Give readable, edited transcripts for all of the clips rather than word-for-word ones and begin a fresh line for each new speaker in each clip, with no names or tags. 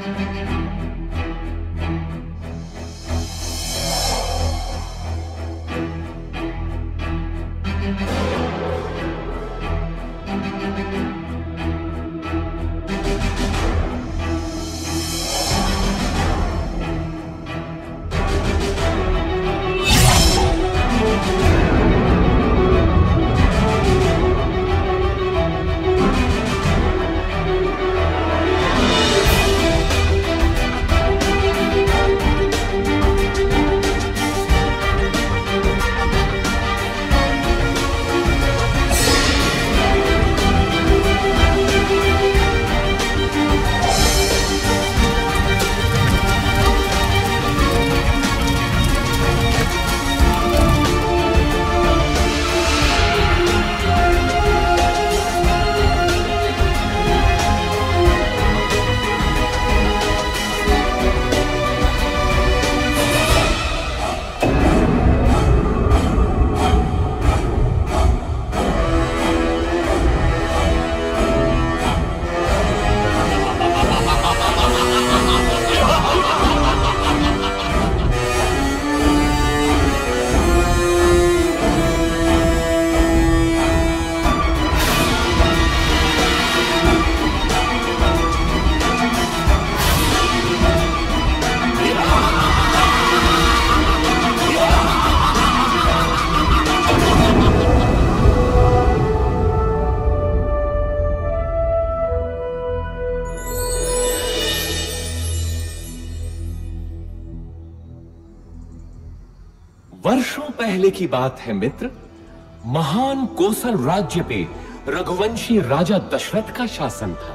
वर्षों पहले की बात है मित्र। महान कोसल राज्य पे रघुवंशी राजा दशरथ का शासन था।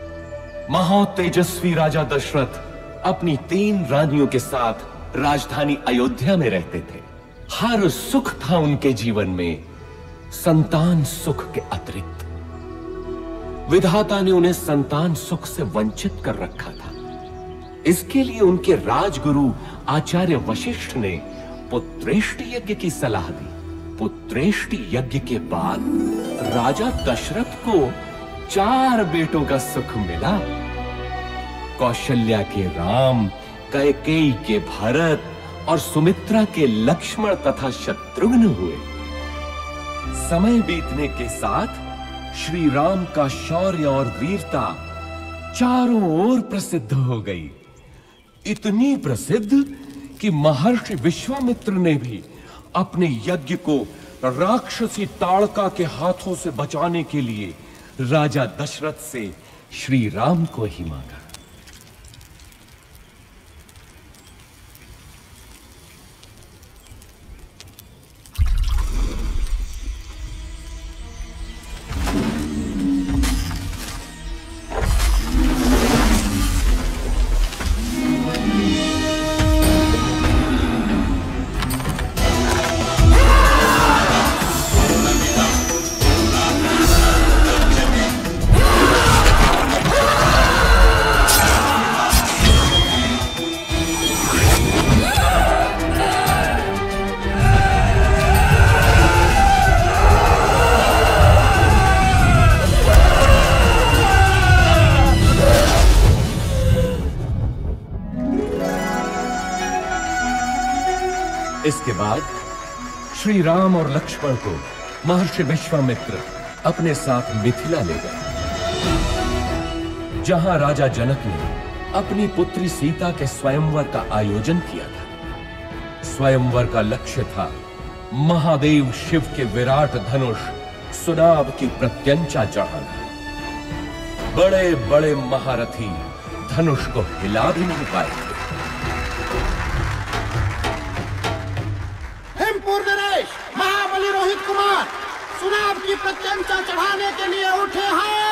महातेजस्वी राजा दशरथ अपनी 3 रानियों के साथ राजधानी अयोध्या में रहते थे। हर सुख था उनके जीवन में, संतान सुख के अतिरिक्त। विधाता ने उन्हें संतान सुख से वंचित कर रखा था। इसके लिए उनके राजगुरु आचार्य वशिष्ठ ने पुत्रेष्टि यज्ञ की सलाह दी। पुत्रेष्टि यज्ञ के बाद राजा दशरथ को 4 बेटों का सुख मिला। कौशल्या के राम, कैकेयी के भरत और सुमित्रा के लक्ष्मण तथा शत्रुघ्न हुए। समय बीतने के साथ श्री राम का शौर्य और वीरता चारों ओर प्रसिद्ध हो गई। इतनी प्रसिद्ध कि महर्षि विश्वामित्र ने भी अपने यज्ञ को राक्षसी ताड़का के हाथों से बचाने के लिए राजा दशरथ से श्री राम को ही मांगा। इसके बाद श्री राम और लक्ष्मण को महर्षि विश्वामित्र अपने साथ मिथिला ले गए, जहां राजा जनक ने अपनी पुत्री सीता के स्वयंवर का आयोजन किया था। स्वयंवर का लक्ष्य था महादेव शिव के विराट धनुष सुनाभ की प्रत्यंचा चढ़ाना। बड़े बड़े महारथी धनुष को हिला भी नहीं पाए।
महाबली रोहित कुमार सुनाभ की प्रत्यंचा चढ़ाने के लिए उठे हैं।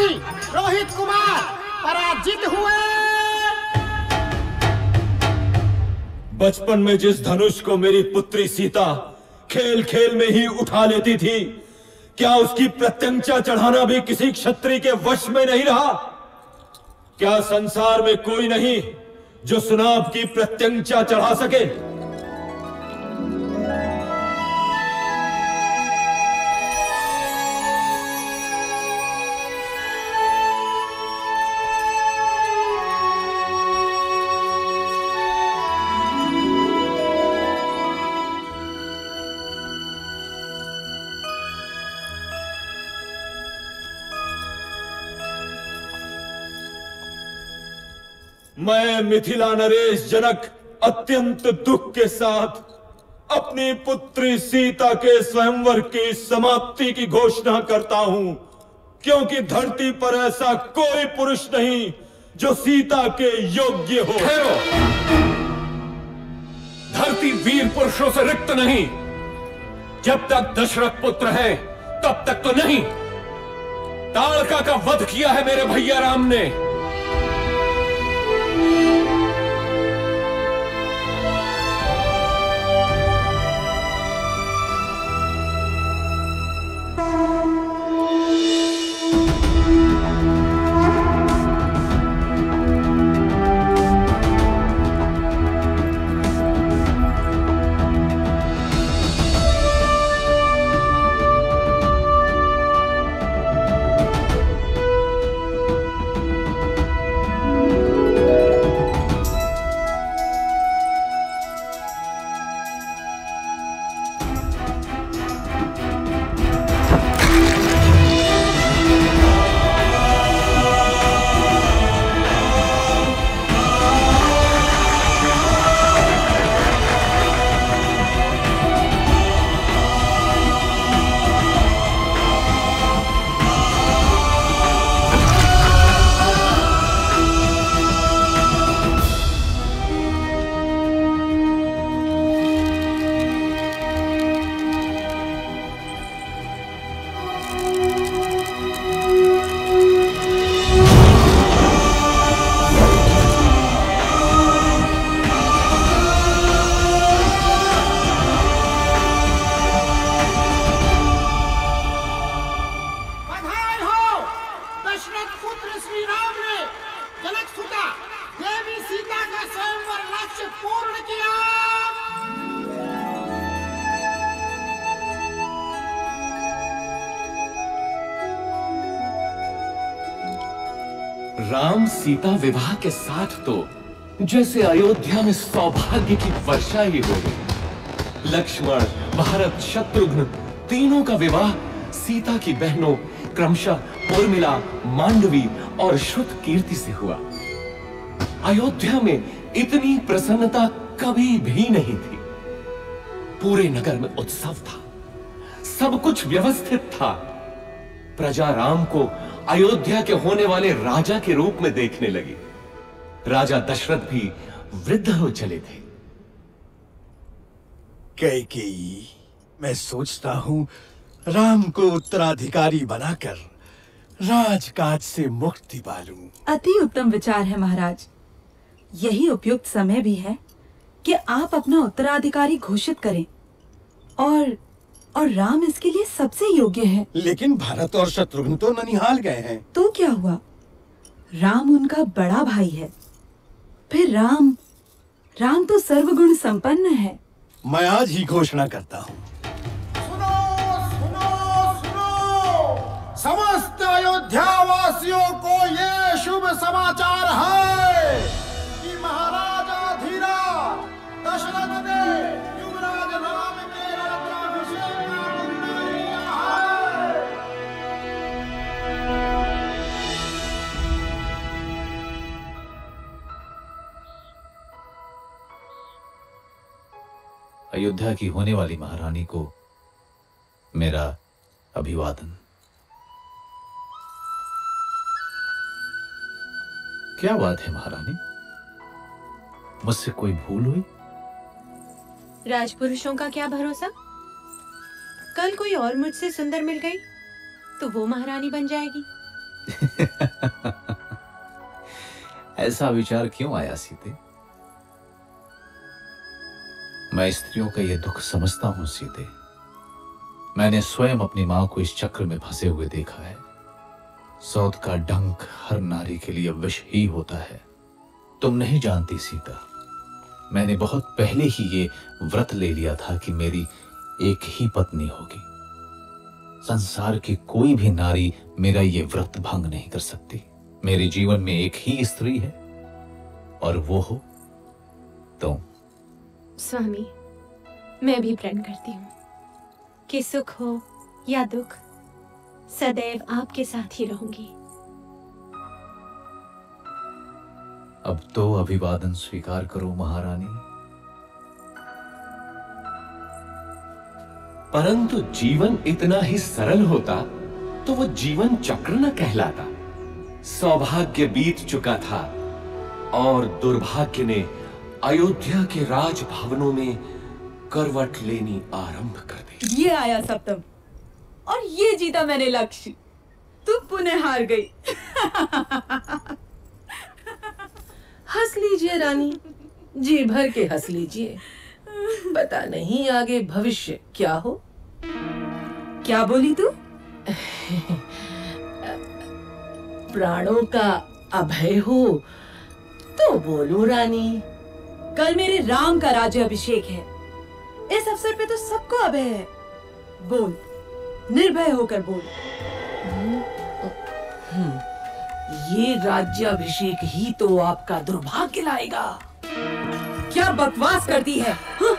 सेनानी रोहित कुमार पराजित हुए।
बचपन में जिस धनुष को मेरी पुत्री सीता खेल खेल में ही उठा लेती थी, क्या उसकी प्रत्यंचा चढ़ाना भी किसी क्षत्रिय के वश में नहीं रहा? क्या संसार में कोई नहीं जो सुनाभ की प्रत्यंचा चढ़ा सके? मैं मिथिला नरेश जनक अत्यंत दुख के साथ अपनी पुत्री सीता के स्वयंवर की समाप्ति की घोषणा करता हूं, क्योंकि धरती पर ऐसा कोई पुरुष नहीं जो सीता के योग्य हो।
ठहरो, धरती वीर पुरुषों से रिक्त नहीं। जब तक दशरथ पुत्र है तब तक तो नहीं। ताड़का का वध किया है मेरे भैया राम ने। राम सीता विवाह के साथ तो जैसे अयोध्या में सौभाग्य की वर्षा ही हो गई। लक्ष्मण, भरत, शत्रुघ्न तीनों का विवाह सीता की बहनों क्रमशः उर्मिला, मांडवी और श्रुत कीर्ति से हुआ। अयोध्या में इतनी प्रसन्नता कभी भी नहीं थी। पूरे नगर में उत्सव था, सब कुछ व्यवस्थित था। प्रजा राम को अयोध्या के होने वाले राजा के रूप में देखने लगी। राजा दशरथ भी वृद्ध हो चले थे।
कैकेयी, मैं सोचता हूं राम को उत्तराधिकारी बनाकर राजकाज से मुक्ति पालूं।
अति उत्तम विचार है महाराज। यही उपयुक्त समय भी है कि आप अपना उत्तराधिकारी घोषित करें और राम इसके लिए सबसे योग्य है।
लेकिन भरत और शत्रुघ्न तो ननिहाल गए हैं।
तो क्या हुआ? राम उनका बड़ा भाई है। फिर राम तो सर्वगुण संपन्न है।
मैं आज ही घोषणा करता हूँ।
सुनो सुनो सुनो, समस्त अयोध्या वासियों को ये शुभ समाचार है कि महाराजा धीराज दशरथ ने युवराज राम के राज्याभिषेक का निर्णय लिया है।
अयोध्या की होने वाली महारानी को मेरा अभिवादन। क्या बात है महारानी, मुझसे कोई भूल हुई?
राजपुरुषों का क्या भरोसा, कल कोई और मुझसे सुंदर मिल गई तो वो महारानी बन जाएगी।
ऐसा विचार क्यों आया सीते? मैं स्त्रियों का यह दुख समझता हूं सीते। मैंने स्वयं अपनी मां को इस चक्र में फंसे हुए देखा है। सौत का डंक हर नारी के लिए विष ही होता है। तुम नहीं जानती सीता, मैंने बहुत पहले ही ये व्रत ले लिया था कि मेरी एक ही पत्नी होगी। संसार की कोई भी नारी मेरा ये व्रत भंग नहीं कर सकती। मेरे जीवन में एक ही स्त्री है और वो हो तुम।
स्वामी, मैं भी प्रण करती हूँ कि सुख हो या दुख, सदैव आपके साथ ही रहूंगी।
अब तो अभिवादन स्वीकार करो महारानी।
परंतु जीवन इतना ही सरल होता तो वो जीवन चक्र न कहलाता। सौभाग्य बीत चुका था और दुर्भाग्य ने अयोध्या के राजभवनों में करवट लेनी आरंभ कर दी।
ये आया सप्तम और ये जीता मैंने लक्ष्य। तू पुनः हार गई।
हंस लीजिए रानी, जी भर के हंस लीजिए। पता नहीं आगे भविष्य क्या हो।
क्या बोली तू?
प्राणों का अभय हो तो बोलो रानी।
कल मेरे राम का राज्याभिषेक है। इस अवसर पे तो सबको अभय है। बोल, निर्भय होकर बोल।
ये राज्याभिषेक ही तो आपका दुर्भाग्य लाएगा।
क्या बकवास करती है? हाँ?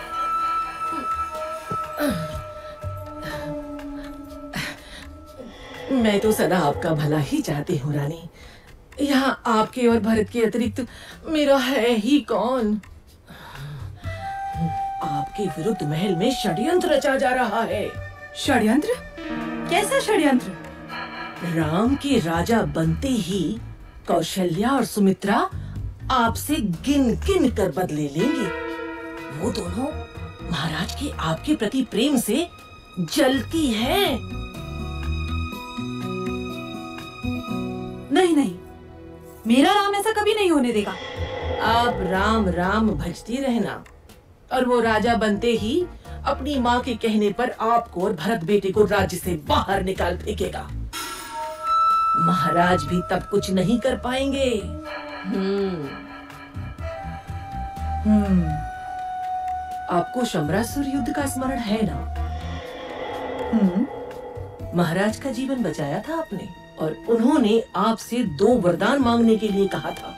मैं तो सदा आपका भला ही चाहती हूँ रानी। यहाँ आपके और भरत के अतिरिक्त मेरा है ही कौन। आपके विरुद्ध महल में षड्यंत्र रचा जा रहा है।
षड्यंत्र? कैसा षड्यंत्र?
राम के राजा बनते ही कौशल्या और सुमित्रा आपसे गिन गिन कर बदले लेंगे। वो दोनों महाराज के आपके प्रति प्रेम से जलती हैं।
नहीं नहीं, मेरा राम ऐसा कभी नहीं होने देगा।
आप राम राम भजती रहना और वो राजा बनते ही अपनी माँ के कहने पर आपको और भरत बेटे को राज्य से बाहर निकाल फेंकेगा। महाराज भी तब कुछ नहीं कर पाएंगे। आपको शंबरासुर युद्ध का स्मरण है ना? महाराज का जीवन बचाया था आपने और उन्होंने आपसे 2 वरदान मांगने के लिए कहा था,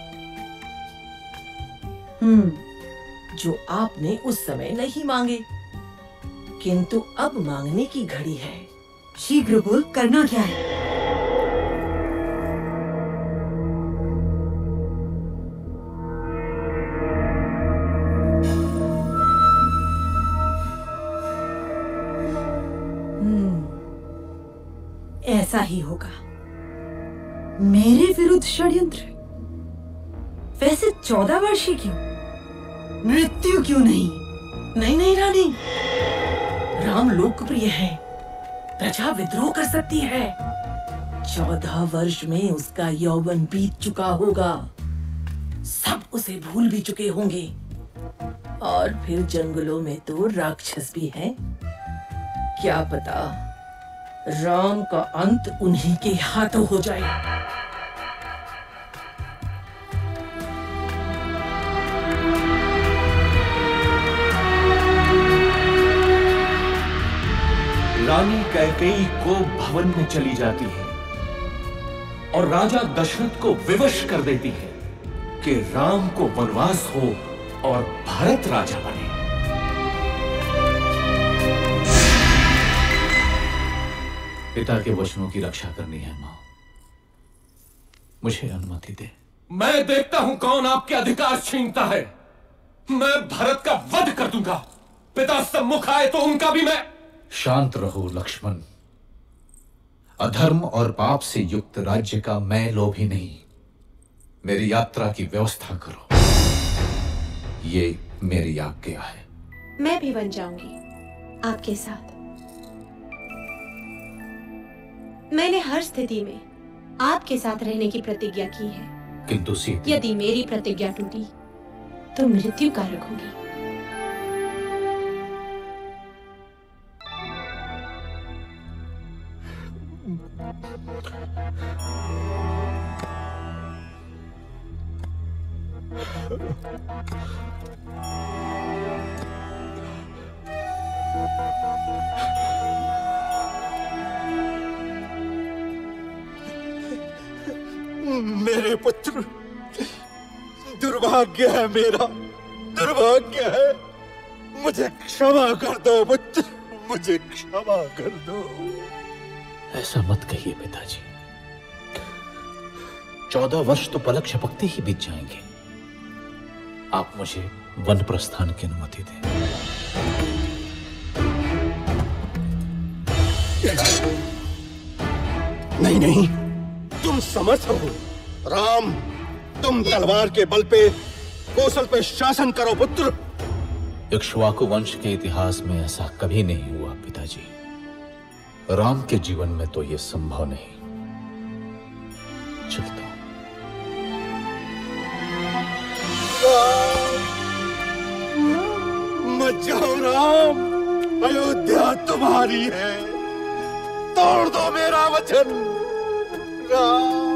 जो आपने उस समय नहीं मांगे, किंतु अब मांगने की घड़ी है।
शीघ्र बोल, करना क्या है? ऐसा ही होगा। मेरे विरुद्ध षड्यंत्र? वैसे 14 वर्षीय क्यों? मृत्यु क्यों नहीं?
नहीं नहीं रानी, राम लोकप्रिय है, प्रजा विद्रोह कर सकती है। 14 वर्ष में उसका यौवन बीत चुका होगा, सब उसे भूल भी चुके होंगे। और फिर जंगलों में तो राक्षस भी हैं। क्या पता राम का अंत उन्हीं के हाथों हो जाए।
रानी कैकेयी को भवन में चली जाती है और राजा दशरथ को विवश कर देती है कि राम को वनवास हो और भरत राजा बने।
पिता के वचनों की रक्षा करनी है मां, मुझे अनुमति दे।
मैं देखता हूं कौन आपके अधिकार छीनता है। मैं भरत का वध कर दूंगा। पिता सम्मुख आए तो उनका भी मैं।
शांत रहो लक्ष्मण। अधर्म और पाप से युक्त राज्य का मैं लोभी नहीं। मेरी यात्रा की व्यवस्था करो, ये मेरी आज्ञा है।
मैं भी बन जाऊंगी आपके साथ। मैंने हर स्थिति में आपके साथ रहने की प्रतिज्ञा की है।
किंतु सीते,
यदि मेरी प्रतिज्ञा टूटी तो मृत्यु कारक होगी।
मेरे पुत्र, दुर्भाग्य है मेरा, दुर्भाग्य है। मुझे क्षमा कर दो पुत्र, मुझे क्षमा कर दो।
ऐसा मत कहिए पिताजी। 14 वर्ष तो पलक झपकते ही बीत जाएंगे। आप मुझे वन प्रस्थान की अनुमति दें।
नहीं नहीं, तुम समर्थ हो। राम, तुम तलवार के बल पे कौशल पे शासन करो पुत्र।
इक्ष्वाकु वंश के इतिहास में ऐसा कभी नहीं हुआ पिताजी। राम के जीवन में तो यह संभव नहीं। चलता हूं।
मत जाओ राम, अयोध्या तुम्हारी है। तोड़ दो मेरा वचन। राम,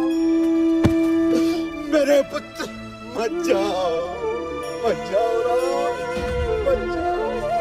मेरे पुत्र, मत जाओ, मत जाओ राम, मत जाओ।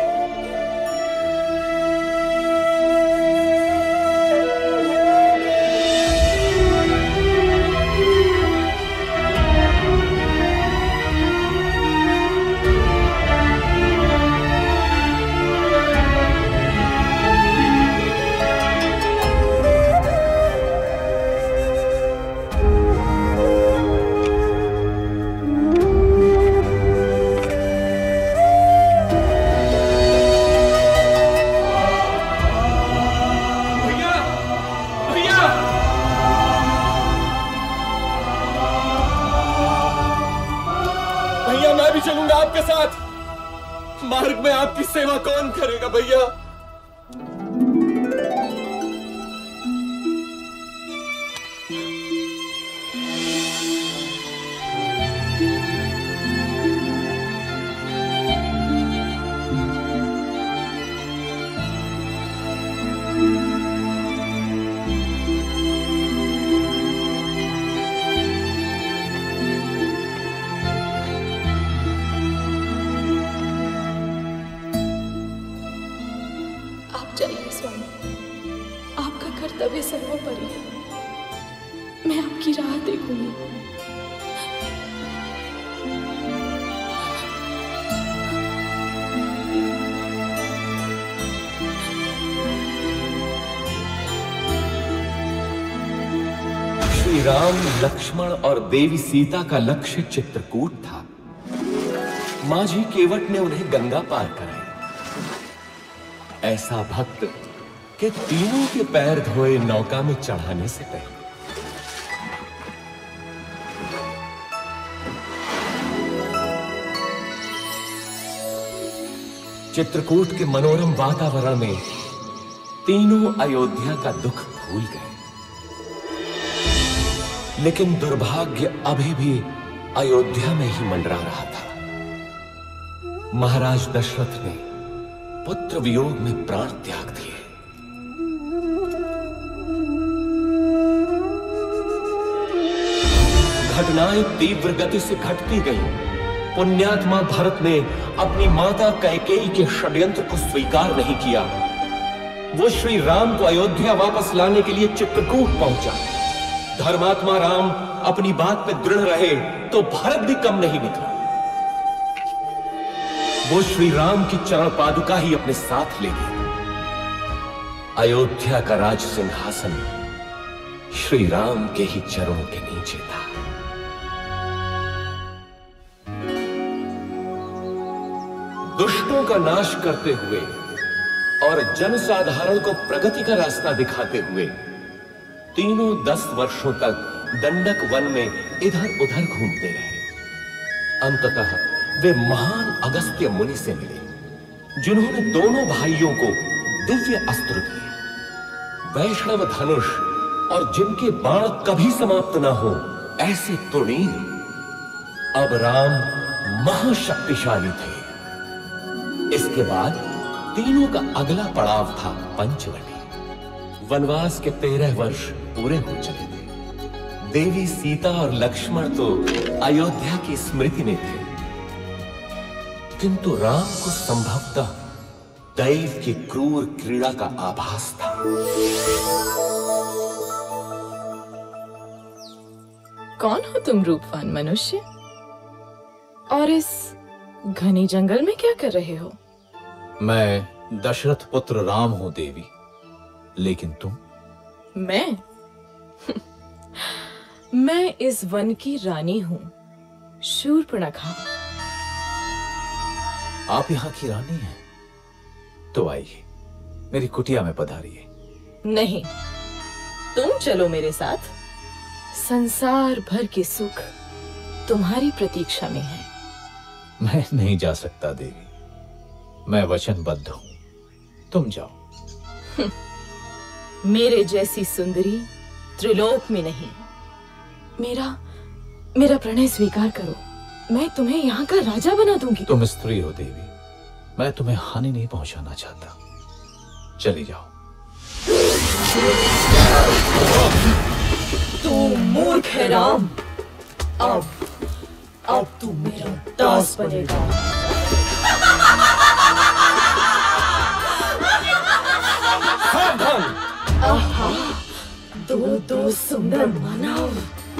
चलूंगा आपके साथ। मार्ग में आपकी सेवा कौन करेगा भैया?
सर्वोपरि है। मैं आपकी राह देखूंगी।
श्री राम, लक्ष्मण और देवी सीता का लक्ष्य चित्रकूट था। माझी केवट ने उन्हें गंगा पार कराई। ऐसा भक्त कि तीनों के पैर धोए नौका में चढ़ाने से पहले चित्रकूट के मनोरम वातावरण में तीनों अयोध्या का दुख भूल गए। लेकिन दुर्भाग्य अभी भी अयोध्या में ही मंडरा रहा था। महाराज दशरथ ने पुत्र वियोग में प्राण त्याग दिए। घटनाएं तीव्र गति से घटती गईं। पुण्यात्मा भरत ने अपनी माता कैकेयी के षड्यंत्र को स्वीकार नहीं किया। वो श्री राम को अयोध्या वापस लाने के लिए चित्रकूट पहुंचा। धर्मात्मा राम अपनी बात पे दृढ़ रहे तो भरत भी कम नहीं निकला। वो श्री राम की चरण पादुका ही अपने साथ ले गए। अयोध्या का राज सिंहासन श्री राम के ही चरणों के नीचे था। दुष्टों का नाश करते हुए और जनसाधारण को प्रगति का रास्ता दिखाते हुए तीनों 10 वर्षों तक दंडक वन में इधर उधर घूमते रहे। अंततः वे महान अगस्त्य मुनि से मिले, जिन्होंने दोनों भाइयों को दिव्य अस्त्र दिए। वैष्णव धनुष और जिनके बाण कभी समाप्त ना हो, ऐसे तुणीर अब राम महाशक्तिशाली थे। इसके बाद तीनों का अगला पड़ाव था पंचवटी। वनवास के 13 वर्ष पूरे हो चले थे। देवी सीता और लक्ष्मण तो अयोध्या की स्मृति में थे, किंतु राम को संभवतः दैव की क्रूर क्रीड़ा का आभास था।
कौन हो तुम रूपवान मनुष्य? और इस घने जंगल में क्या कर रहे हो?
मैं दशरथ पुत्र राम हूं देवी, लेकिन तुम?
मैं मैं इस वन की रानी हूं, शूर्पणखा।
आप यहाँ की रानी हैं? तो आइए, मेरी कुटिया में पधारिए।
नहीं, तुम चलो मेरे साथ। संसार भर के सुख तुम्हारी प्रतीक्षा में है।
मैं नहीं जा सकता देवी, मैं वचनबद्ध हूं। तुम जाओ।
मेरे जैसी सुंदरी त्रिलोक में नहीं। मेरा प्रणय स्वीकार करो, मैं तुम्हें यहाँ का राजा बना दूंगी।
तुम स्त्री हो देवी, मैं तुम्हें हानि नहीं पहुंचाना चाहता। चली जाओ।
तू मूर्ख है राम। अब तू मेरा दास बनेगा। आहा, दो सुंदर मानव।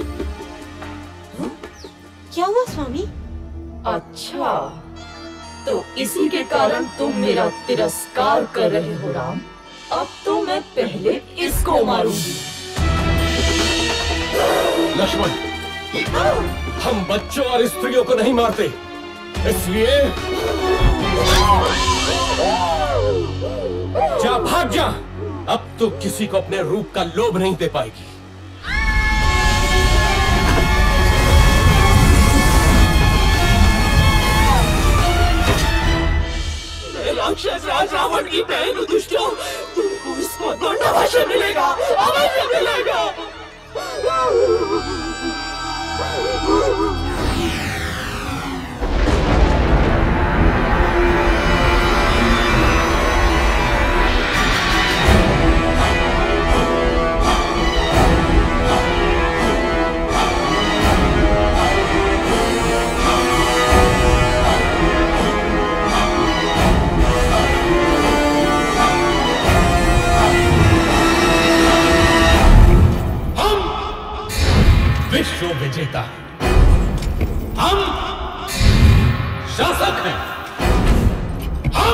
क्या हुआ स्वामी?
अच्छा, तो इसी के कारण तुम मेरा तिरस्कार कर रहे हो राम। अब तो मैं पहले इसको मारूंगी।
लक्ष्मण, हम बच्चों और स्त्रियों को नहीं मारते, इसलिए जा, भाग जा। अब तो किसी को अपने रूप का लोभ नहीं दे पाएगी।
राक्षस राज रावण की बहन दुष्टों, तुमको इसको दंडावश्य मिलेगा, अवश्य मिलेगा।
विश्व विजेता, हम शासक हैं, हम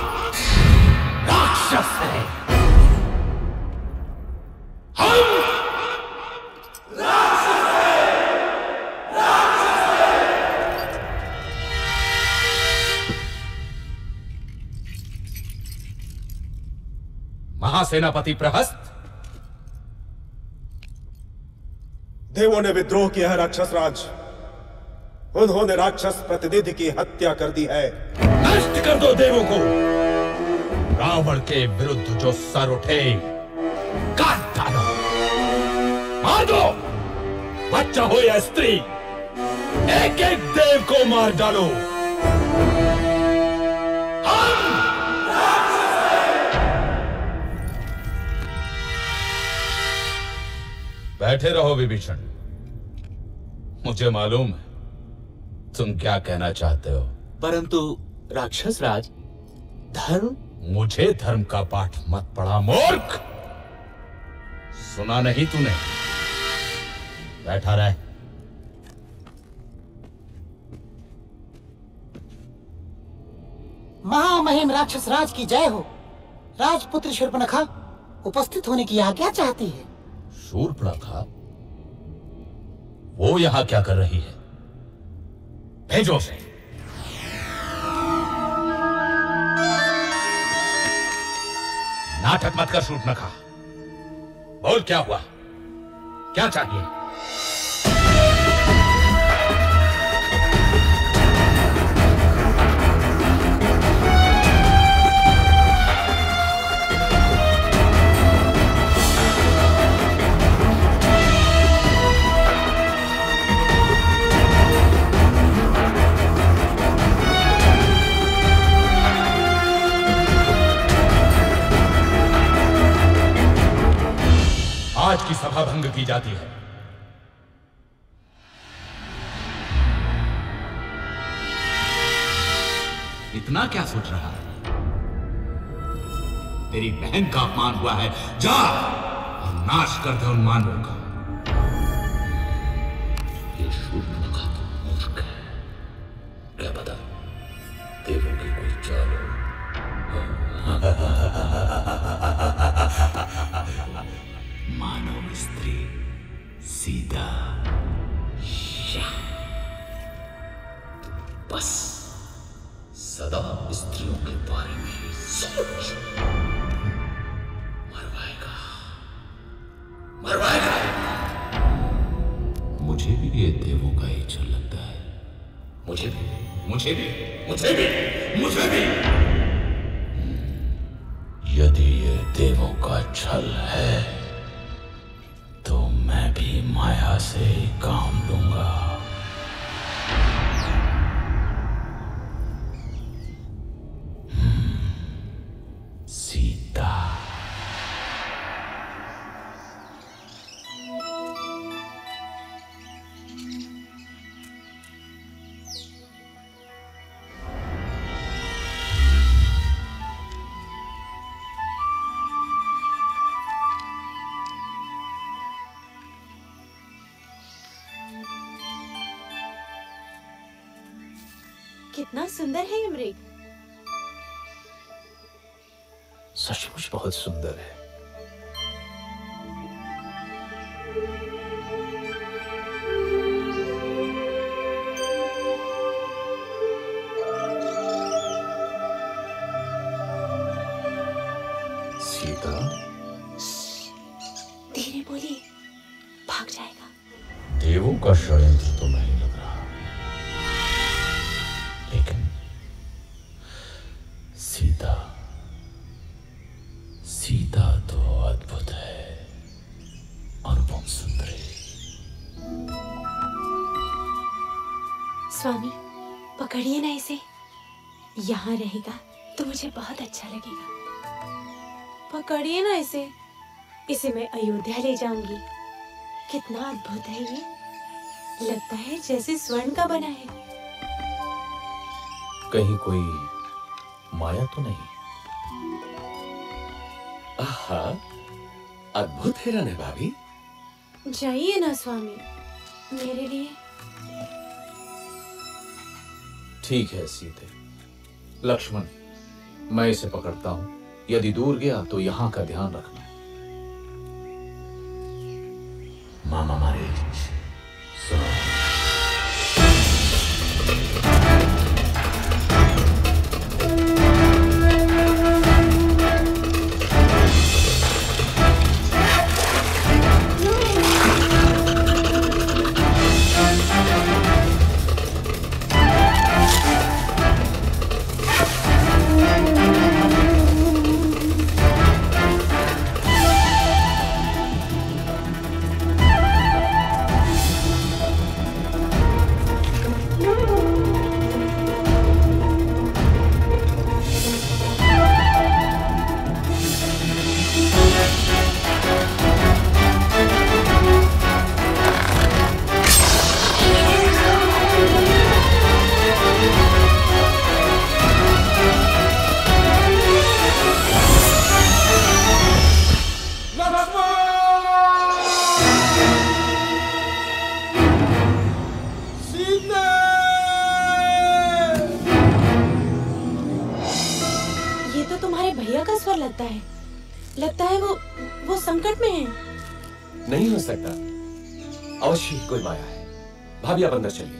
राक्षस हैं, हम राक्षस हैं, राक्षस हैं। महासेनापति प्रहस्त,
देवों ने विद्रोह किया है राक्षस राज। उन्होंने राक्षस प्रतिनिधि की हत्या कर दी है।
नष्ट कर दो देवों को। रावण के विरुद्ध जो सर उठे काट डालो, मार दो। बच्चा हो या स्त्री, एक एक देव को मार डालो।
बैठे रहो विभीषण। मुझे मालूम है तुम क्या कहना चाहते हो, परंतु राक्षस राज, धर्म।
मुझे धर्म का पाठ मत पढ़ा मूर्ख। सुना नहीं तूने? बैठा रहे।
महामहिम राक्षस राज की जय हो। राजपुत्र शूर्पणखा उपस्थित होने की आज्ञा चाहती है।
शूर्पणखा, वो यहां क्या कर रही है? भेजो उसे। नाटक मत कर शूर्पणखा। बोल, क्या हुआ? क्या चाहिए?
जाती है।
इतना क्या सोच रहा है? तेरी बहन का अपमान हुआ है, जा और नाश कर दे उन मानवों का।
ये शूर्पणखा तो मूर्ख है, क्या पता देवों की कोई चाल हो।
मानव स्त्री सीता,
बस सदा स्त्रियों के बारे में सोच। मरवाएगा।
मुझे भी ये देवों का ही छल लगता है।
मुझे भी। यदि ये देवों का छल है तो मैं भी माया से ही काम लूंगा। सीता।
कितना सुंदर है ये मृग।
सचमुच बहुत सुंदर है।
सीता,
धीरे बोलिए, भाग जाएगा।
देवों का षड्यंत्र तो नहीं लग रहा, लेकिन सीता तो अद्भुत है, अनुपम सुंदरी।
स्वामी, पकड़िए ना इसे। यहाँ रहेगा तो मुझे बहुत अच्छा लगेगा। पकड़िए ना इसे। इसे मैं अयोध्या ले जाऊंगी। कितना अद्भुत है ये। लगता है जैसे स्वर्ण का बना है।
कहीं कोई माया तो नहीं?
आहा, अद्भुत हिरण है भाभी।
जाइए ना स्वामी, मेरे लिए।
ठीक है सीते। लक्ष्मण, मैं इसे पकड़ता हूं। यदि दूर गया तो यहां का ध्यान रखना।
मामा मारे सुनो।
लगता है वो संकट में है।
नहीं हो सकता, अवश्य ही कोई माया है। भाभी आप अंदर चलिए।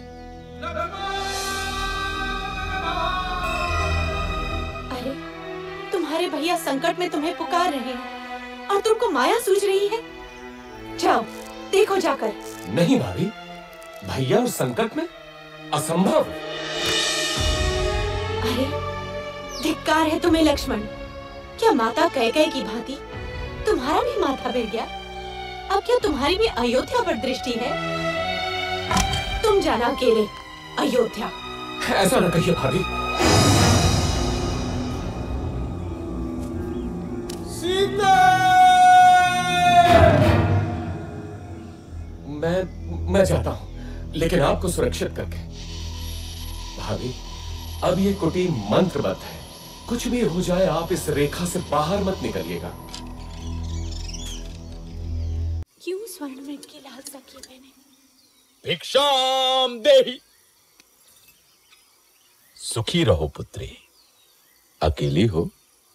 अरे, तुम्हारे भैया संकट में तुम्हें पुकार रहे हैं और तुमको माया सूझ रही है। जाओ देखो जाकर।
नहीं भाभी, भैया उस संकट में असंभव।
अरे, धिक्कार है तुम्हें लक्ष्मण। क्या माता कैकेयी की भांति तुम्हारा भी माथा गिर गया? अब क्या तुम्हारी भी अयोध्या पर दृष्टि है? तुम जाना अकेले अयोध्या।
ऐसा न कहिए भाभी।
सीता!
मैं जाता हूं, लेकिन आपको सुरक्षित करके। भाभी, अब ये कुटीर मंत्रबद्ध है, कुछ भी हो जाए आप इस रेखा से बाहर मत निकलिएगा।
क्यों स्वर्ण मृग की लालसा की मैंने?
भिक्षाम देहि। सुखी रहो पुत्री। अकेली हो?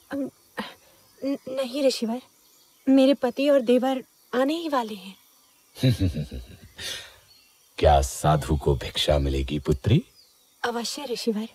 नहीं ऋषिवर, मेरे पति और देवर आने ही वाले हैं।
क्या साधु को भिक्षा मिलेगी पुत्री?
अवश्य ऋषिवर।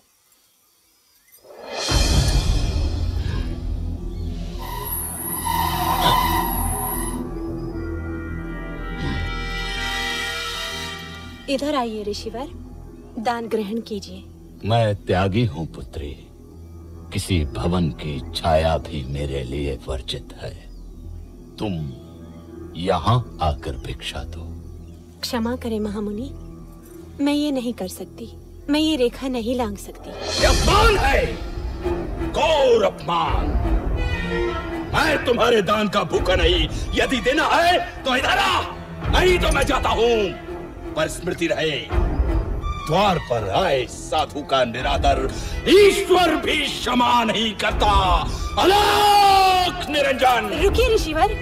इधर आइए ऋषिवर, दान ग्रहण कीजिए।
मैं त्यागी हूं पुत्री, किसी भवन की छाया भी मेरे लिए वर्जित है। तुम यहाँ आकर भिक्षा दो।
क्षमा करें महामुनि, मैं ये नहीं कर सकती, मैं ये रेखा नहीं लांघ सकती।
ये अपमान है, घोर अपमान। मैं तुम्हारे दान का भूखा नहीं, यदि देना है तो इधर आ, नहीं तो मैं जाता हूँ। पर स्मृति रहे, द्वार पर आए साधु का निरादर ईश्वर भी क्षमा नहीं करता। अलख निरंजन।
रुकिए ऋषिवर।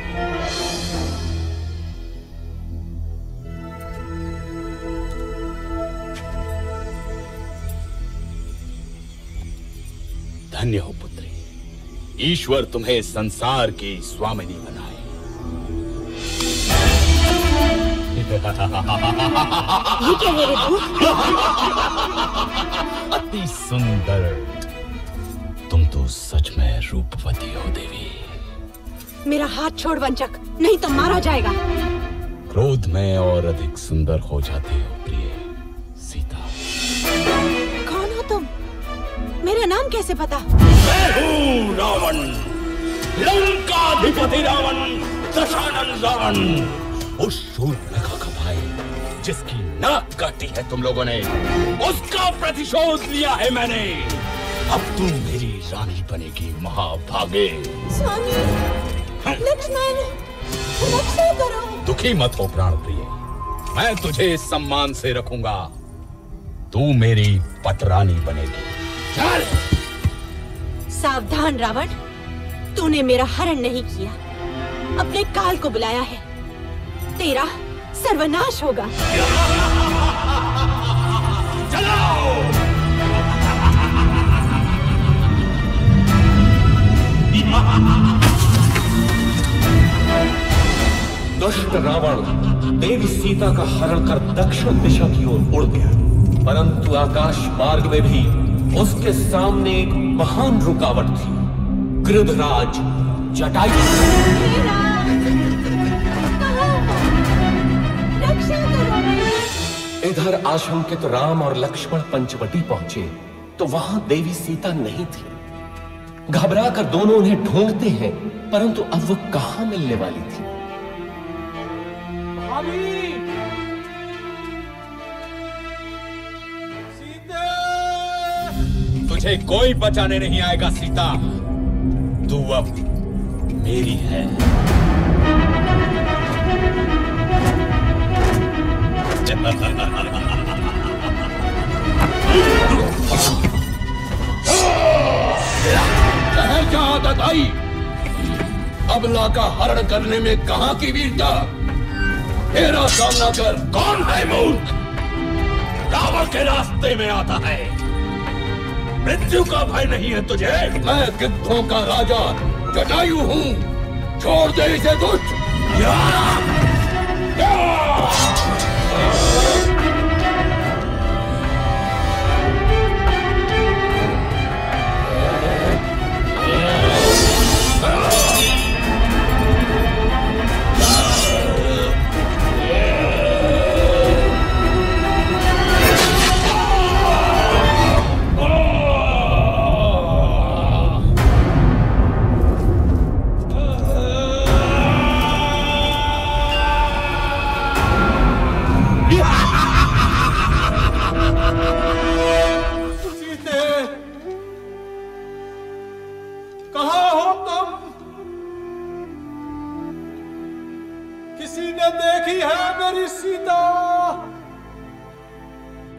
धन्य हो पुत्री, ईश्वर तुम्हें संसार की स्वामिनी बनाए।
ये क्या है ऋतु?
अति सुंदर, तुम तो सच में रूपवती हो देवी।
मेरा हाथ छोड़ वंचक, नहीं तो मारा जाएगा।
क्रोध में और अधिक सुंदर हो जाती हो प्रिय सीता।
कौन हो तुम? मेरा नाम कैसे पता?
मैं हूँ रावण, लंकाधिपति रावण, दशानन रावण, उस शूर्पणखा का भाई जिसकी नाक काटी है तुम लोगों ने, उसका प्रतिशोध लिया है मैंने। अब तुम मेरी रानी बनेगी महाभागे।
स्वामी, लक्ष्मण, रक्षा करो।
दुखी मत हो प्राण प्रिय, मैं तुझे सम्मान से रखूंगा। तू मेरी पतरानी बनेगी। चल।
सावधान रावण, तूने मेरा हरण नहीं किया, अपने काल को बुलाया है। तेरा सर्वनाश होगा।
चलो।
दुष्ट रावण देवी सीता का हरण कर दक्षिण दिशा की ओर उड़ गया, परंतु आकाश मार्ग में भी उसके सामने एक महान रुकावट थी, गृधराज जटायु। इधर आशंकित राम और लक्ष्मण पंचवटी पहुंचे तो वहां देवी सीता नहीं थी। घबरा कर दोनों उन्हें ढूंढते हैं, परंतु अब वो कहां मिलने वाली थी।
तुझे कोई बचाने नहीं आएगा सीता, तू अब मेरी है। आई अबला का हरण करने में कहां की वीरता? मेरा सामना कर। कौन है मूर्ख? रावण के रास्ते में आता है। मृत्यु का भय नहीं है तुझे? मैं गिद्धों का राजा जटायु हूँ, छोड़ दे इसे दुष्ट।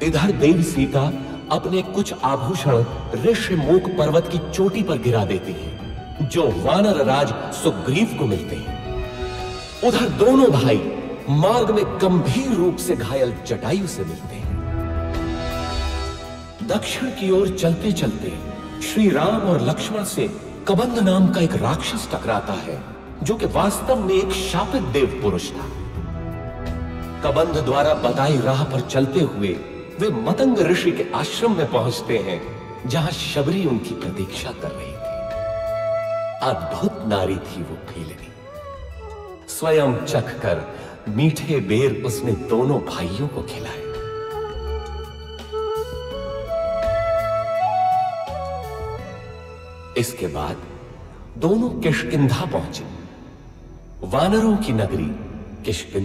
इधर देवी सीता अपने कुछ आभूषण ऋषिमुख पर्वत की चोटी पर गिरा देती है, जो वानर राज सुग्रीव को मिलते हैं। उधर दोनों भाई मार्ग में गंभीर रूप से घायल जटायु से मिलते हैं। दक्षिण की ओर चलते चलते श्री राम और लक्ष्मण से कबंध नाम का एक राक्षस टकराता है, जो कि वास्तव में एक शापित देव पुरुष था। कबंध द्वारा बताई राह पर चलते हुए वे मतंग ऋषि के आश्रम में पहुंचते हैं, जहां शबरी उनकी प्रतीक्षा कर रही थी। अद्भुत नारी थी वो भीलनी। स्वयं चखकर मीठे बेर उसने दोनों भाइयों को खिलाए। इसके बाद दोनों किष्किंधा पहुंचे। वानरों की नगरी किष्किंधा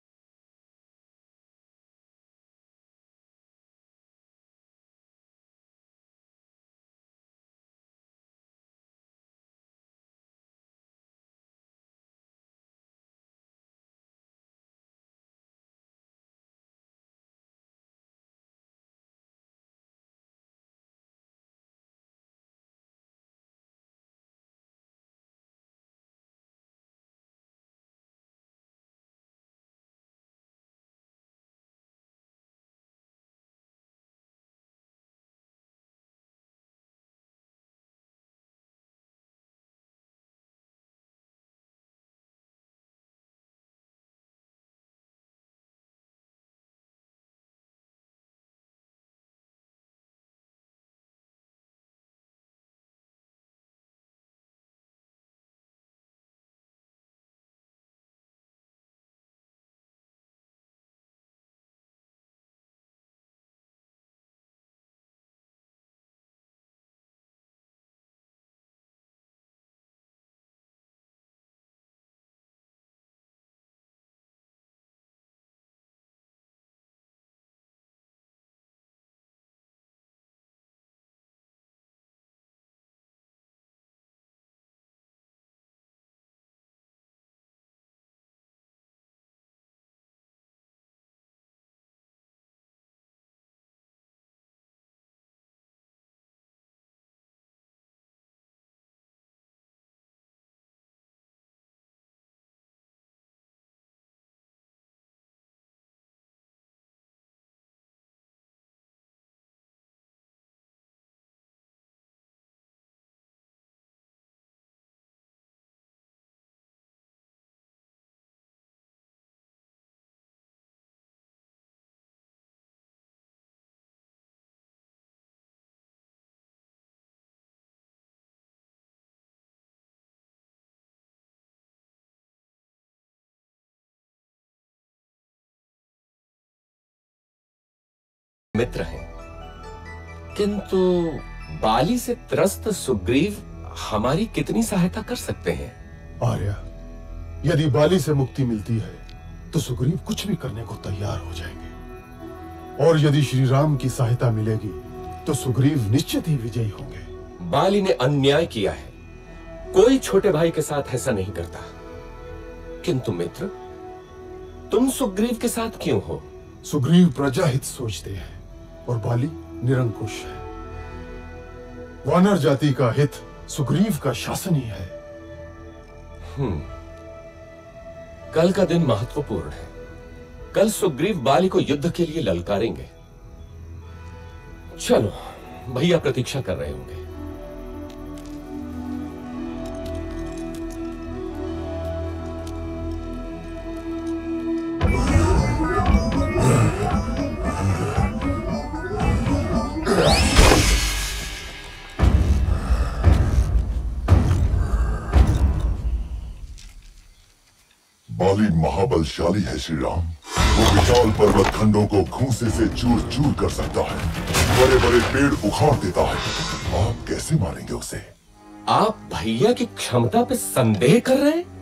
मित्र हैं, किंतु बाली से त्रस्त सुग्रीव हमारी कितनी सहायता कर सकते हैं?
आर्या, यदि बाली से मुक्ति मिलती है तो सुग्रीव कुछ भी करने को तैयार हो जाएंगे, और यदि श्री राम की सहायता मिलेगी तो सुग्रीव निश्चित ही विजयी होंगे।
बाली ने अन्याय किया है, कोई छोटे भाई के साथ ऐसा नहीं करता। किंतु मित्र, तुम सुग्रीव के साथ क्यों हो?
सुग्रीव प्रजाहित सोचते हैं और बाली निरंकुश है। वानर जाति का हित सुग्रीव का शासन ही है।
कल का दिन महत्वपूर्ण है। कल सुग्रीव बाली को युद्ध के लिए ललकारेंगे। चलो, भैया प्रतीक्षा कर रहे होंगे।
बाली महाबलशाली है श्री राम। वो विशाल पर्वत खंडों को घूंसे से चूर चूर कर सकता है, बड़े बड़े पेड़ उखाड़ देता है। आप कैसे मारेंगे उसे?
आप भैया की क्षमता पे संदेह कर रहे हैं?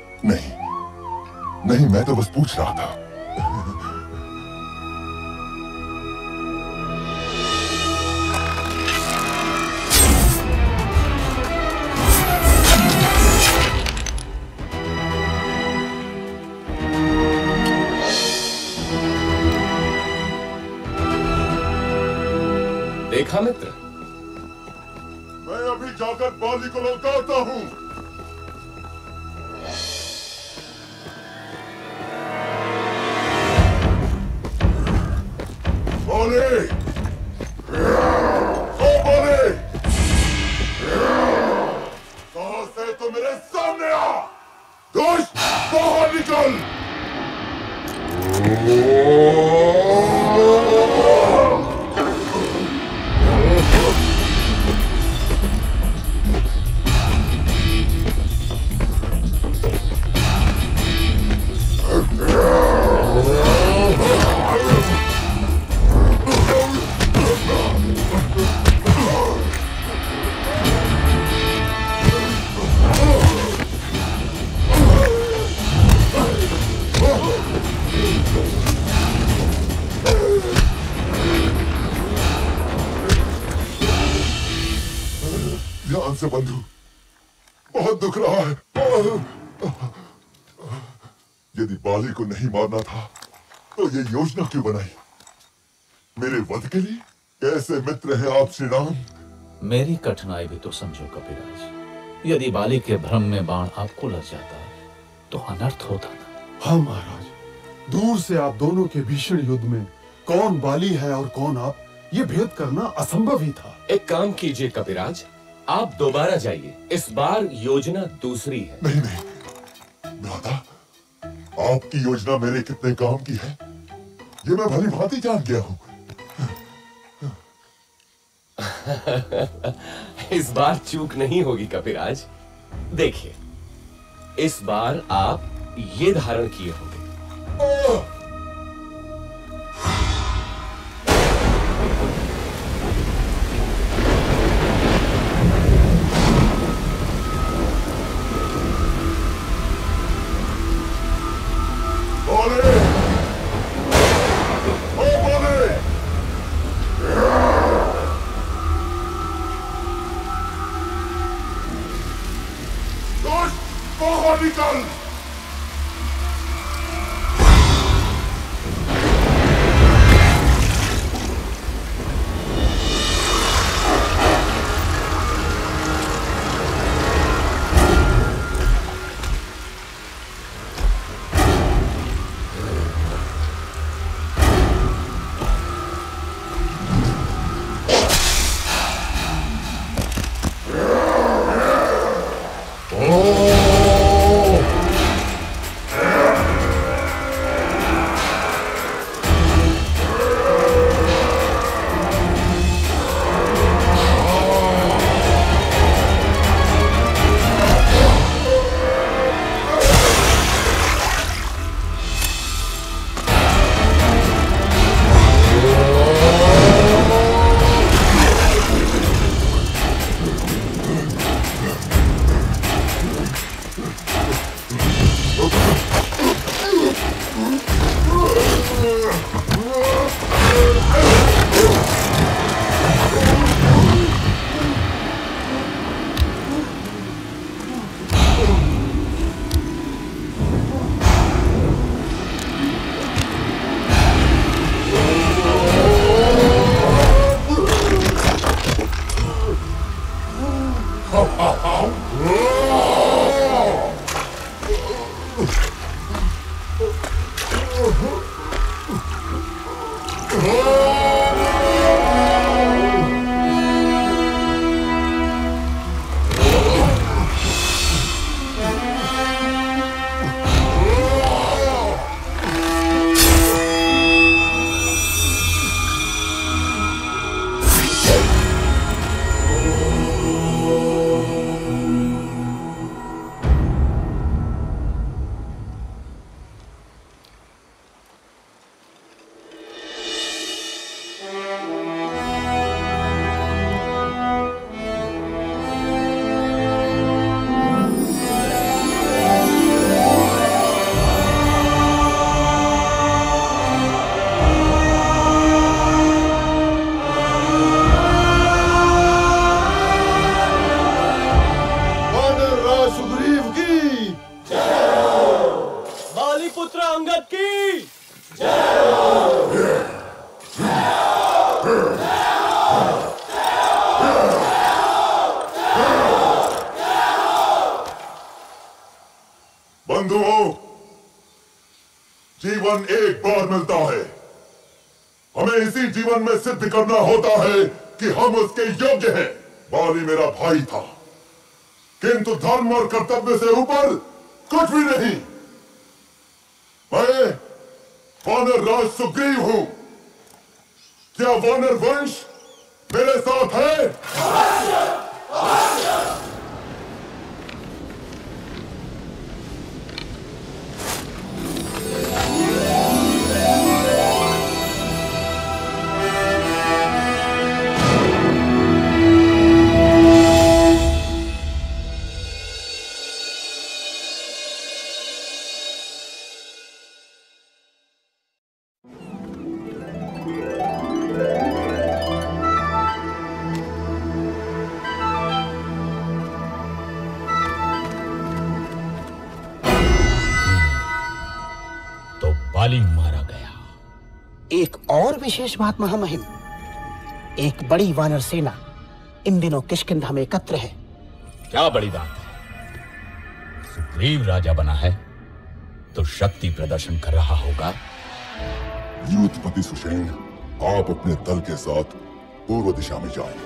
नहीं नहीं, मैं तो बस पूछ रहा था।
देखा मित्र,
मैं अभी जाकर बाली को ललकारता हूं। बाली, ओ बाली, साहस है तो मेरे सामने आ। दुष्ट, बाहर निकल। ध्यान से बंधु, बहुत दुख रहा है। यदि बाली को नहीं मारना था तो ये योजना क्यों बनाई? मेरे वध के लिए? कैसे मित्र हैं आप श्री राम?
मेरी कठिनाई भी तो समझो कपिराज। यदि बाली के भ्रम में बाण आपको लग जाता तो अनर्थ होता ना।
हाँ महाराज, दूर से आप दोनों के भीषण युद्ध में कौन बाली है और कौन आप, ये भेद करना असंभव ही था।
एक काम कीजिए कपिराज, आप दोबारा जाइए। इस बार योजना दूसरी है।
नहीं नहीं भ्राता, आपकी योजना मेरे कितने काम की है ये मैं भली भांति जान गया हूं।
इस बार चूक नहीं होगी कपिराज। देखिए, इस बार आप ये धारण किए होंगे।
बाहर निकल। हमें इसी जीवन में सिद्ध करना होता है कि हम उसके योग्य हैं। बाली मेरा भाई था, किंतु धर्म और कर्तव्य से ऊपर कुछ भी नहीं। मैं वानर राज सुग्रीव हूं। क्या वानर वंश मेरे साथ है?
बाली मारा गया।
एक और विशेष बात महामहिम, एक बड़ी वानर सेना इन दिनों किष्किंधा में एकत्र है।
क्या बड़ी बात है? सुग्रीव राजा बना है तो शक्ति प्रदर्शन कर रहा होगा।
यूथपति सुषेण, आप अपने दल के साथ पूर्व दिशा में जाएं।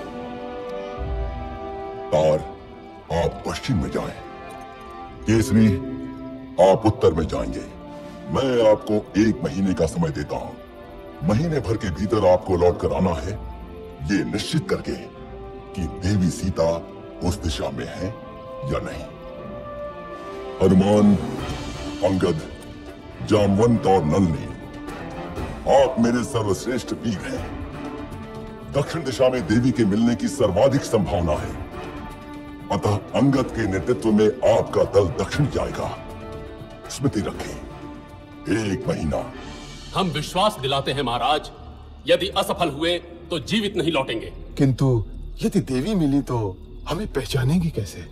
तार, आप पश्चिम में जाएं। केसरी, आप उत्तर में जाएंगे। मैं आपको 1 महीने का समय देता हूं। महीने भर के भीतर आपको लौट कर आना है, ये निश्चित करके कि देवी सीता उस दिशा में है या नहीं। हनुमान, अंगद, जामवंत और नलनी, आप मेरे सर्वश्रेष्ठ वीर हैं। दक्षिण दिशा में देवी के मिलने की सर्वाधिक संभावना है, अतः अंगद के नेतृत्व में आपका दल दक्षिण जाएगा। स्मृति रखें, 1 महीना।
हम विश्वास दिलाते हैं महाराज, यदि असफल हुए तो जीवित नहीं लौटेंगे।
किंतु यदि देवी मिली तो हमें पहचानेंगी कैसे?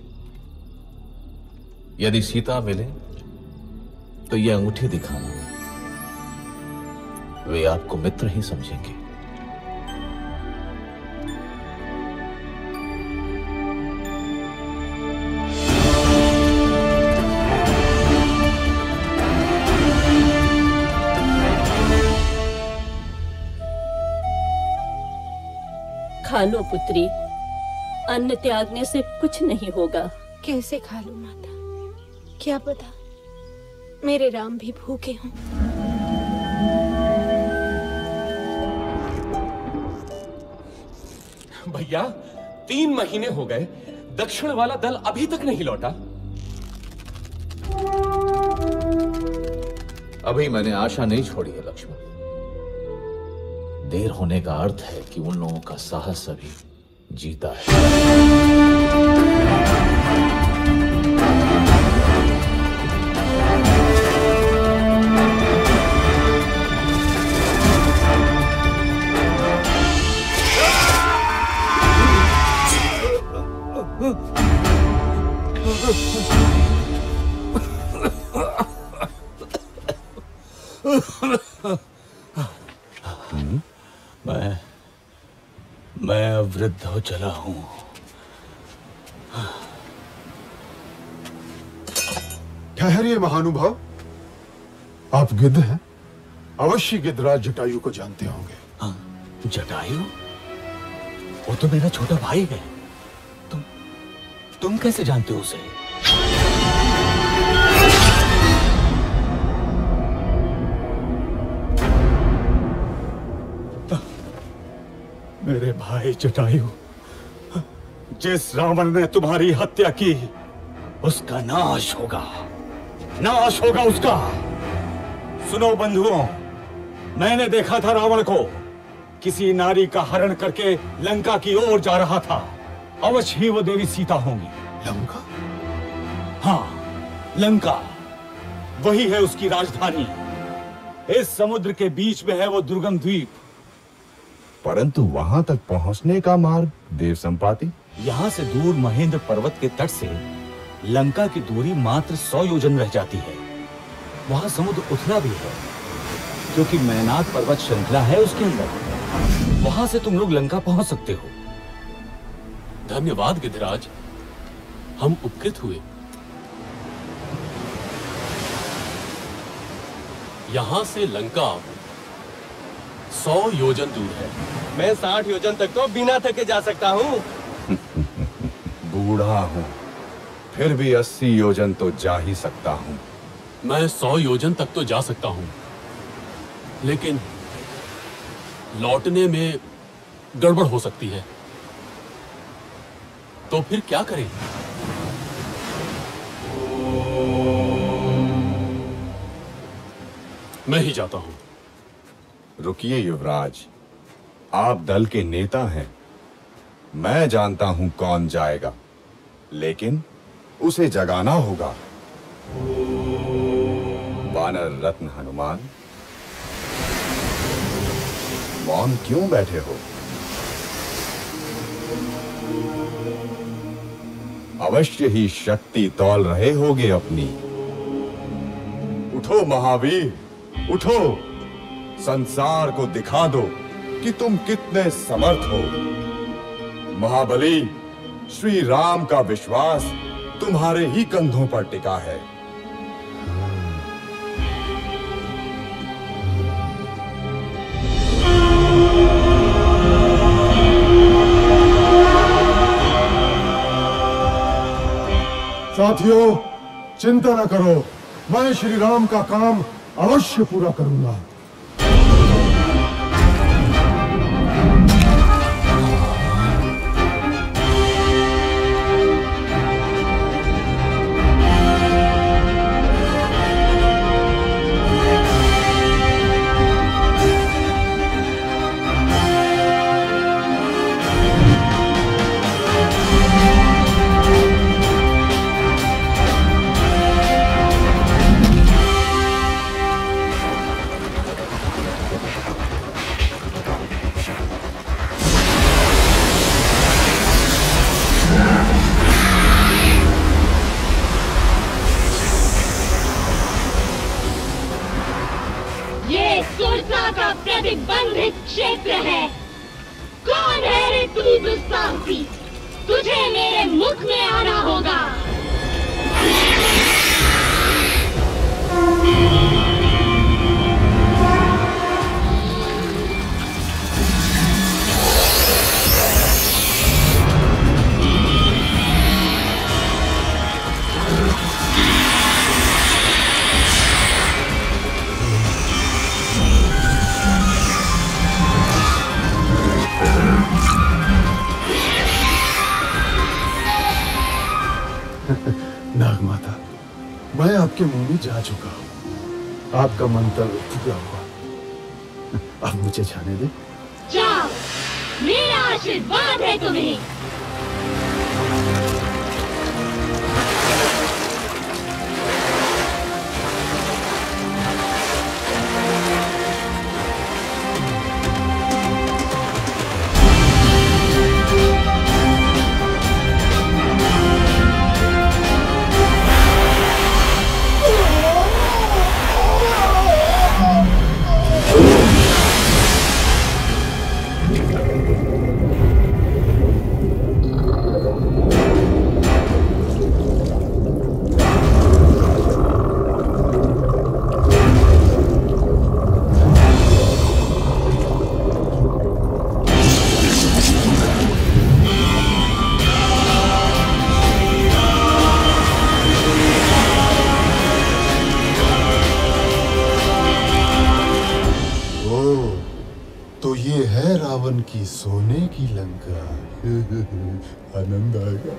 यदि सीता मिले तो ये अंगूठी दिखाना, वे आपको मित्र ही समझेंगे।
खा लो पुत्री, अन्न त्यागने से कुछ नहीं होगा।
कैसे खा लूं माता? क्या पता मेरे राम भी भूखे हों।
भैया, 3 महीने हो गए, दक्षिण वाला दल अभी तक नहीं लौटा।
अभी मैंने आशा नहीं छोड़ी है लक्ष्मण। देर होने का अर्थ है कि उन लोगों का साहस अभी जीता है।
मैं अब वृद्ध हो चला हूं।
ठहरिए महानुभाव, आप गिद्ध हैं? अवश्य गिद्धराज जटायु को जानते होंगे।
हाँ, जटायु? वो तो मेरा छोटा भाई है। तुम कैसे जानते हो उसे? मेरे भाई जटायु, जिस रावण ने तुम्हारी हत्या की, उसका नाश होगा, नाश होगा उसका। सुनो बंधुओं, मैंने देखा था रावण को किसी नारी का हरण करके लंका की ओर जा रहा था। अवश्य ही वो देवी सीता होंगी।
लंका?
हाँ, लंका वही है उसकी राजधानी। इस समुद्र के बीच में है वो दुर्गम द्वीप।
परंतु वहां तक पहुंचने का मार्ग देव संपाति?
यहाँ से दूर महेंद्र पर्वत के तट से लंका की दूरी मात्र 100 योजन रह जाती है। वहां समुद्र उथला भी है, क्योंकि मैनाक पर्वत श्रृंखला है उसके अंदर। वहां से तुम लोग लंका पहुंच सकते हो।
धन्यवाद गिद्धराज, हम उपकृत हुए। यहां से लंका 100 योजन दूर है।
मैं 60 योजन तक तो बिना थके जा सकता हूँ।
बूढ़ा हूँ, फिर भी 80 योजन तो जा ही सकता हूँ।
मैं 100 योजन तक तो जा सकता हूँ, लेकिन लौटने में गड़बड़ हो सकती है। तो फिर क्या करें? मैं ही जाता हूं।
रुकिए युवराज, आप दल के नेता हैं। मैं जानता हूं कौन जाएगा, लेकिन उसे जगाना होगा। वानर रत्न हनुमान, मौन क्यों बैठे हो? अवश्य ही शक्ति तौल रहे होगे अपनी। उठो महावीर, उठो, संसार को दिखा दो कि तुम कितने समर्थ हो। महाबली, श्री राम का विश्वास तुम्हारे ही कंधों पर टिका है।
साथियों, चिंता न करो, मैं श्री राम का काम अवश्य पूरा करूंगा।
प्रतिबंधित क्षेत्र है। कौन है रे तू दुस्साहसी? तुझे मेरे मुख में आना होगा।
नागमाता, मैं आपके मुंह में जा चुका हूँ। आपका मंतव्य पूरा हुआ। अब मुझे जाने दे।
जाओ, मेरा आशीर्वाद है तुम्हें।
तो ये है रावण की सोने की लंका। आनंद आएगा।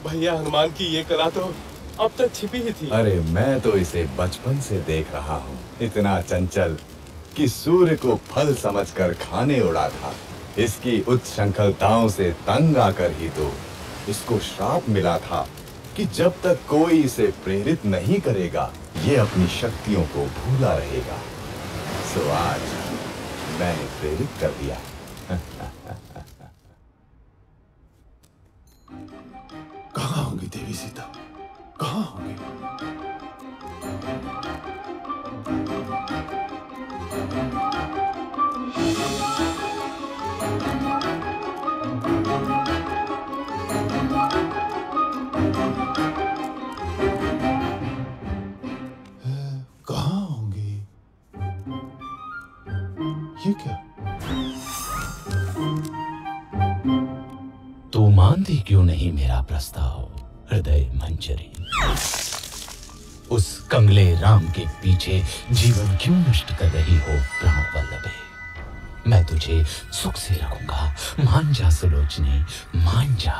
भैया हनुमान की ये कला तो अब तक छिपी ही थी।
अरे मैं तो इसे बचपन से देख रहा हूँ, इतना चंचल कि सूर्य को फल समझकर खाने उड़ा था। इसकी उच्छृंखलताओं से तंग आकर ही तो इसको श्राप मिला था कि जब तक कोई इसे प्रेरित नहीं करेगा ये अपनी शक्तियों को भूला रहेगा। सो आज मैंने प्रेरित कर दिया।
कहाँ होंगी देवी सीता, कहाँ होंगी? कहाँ होंगी? ये क्या?
तू मानती क्यों नहीं मेरा प्रस्ताव हृदय मंजरी? उस कंगले राम के पीछे जीवन क्यों नष्ट कर रही हो प्राण वल्लभे? मैं तुझे सुख से रखूंगा, मान जा सुलोचनी, मान जा।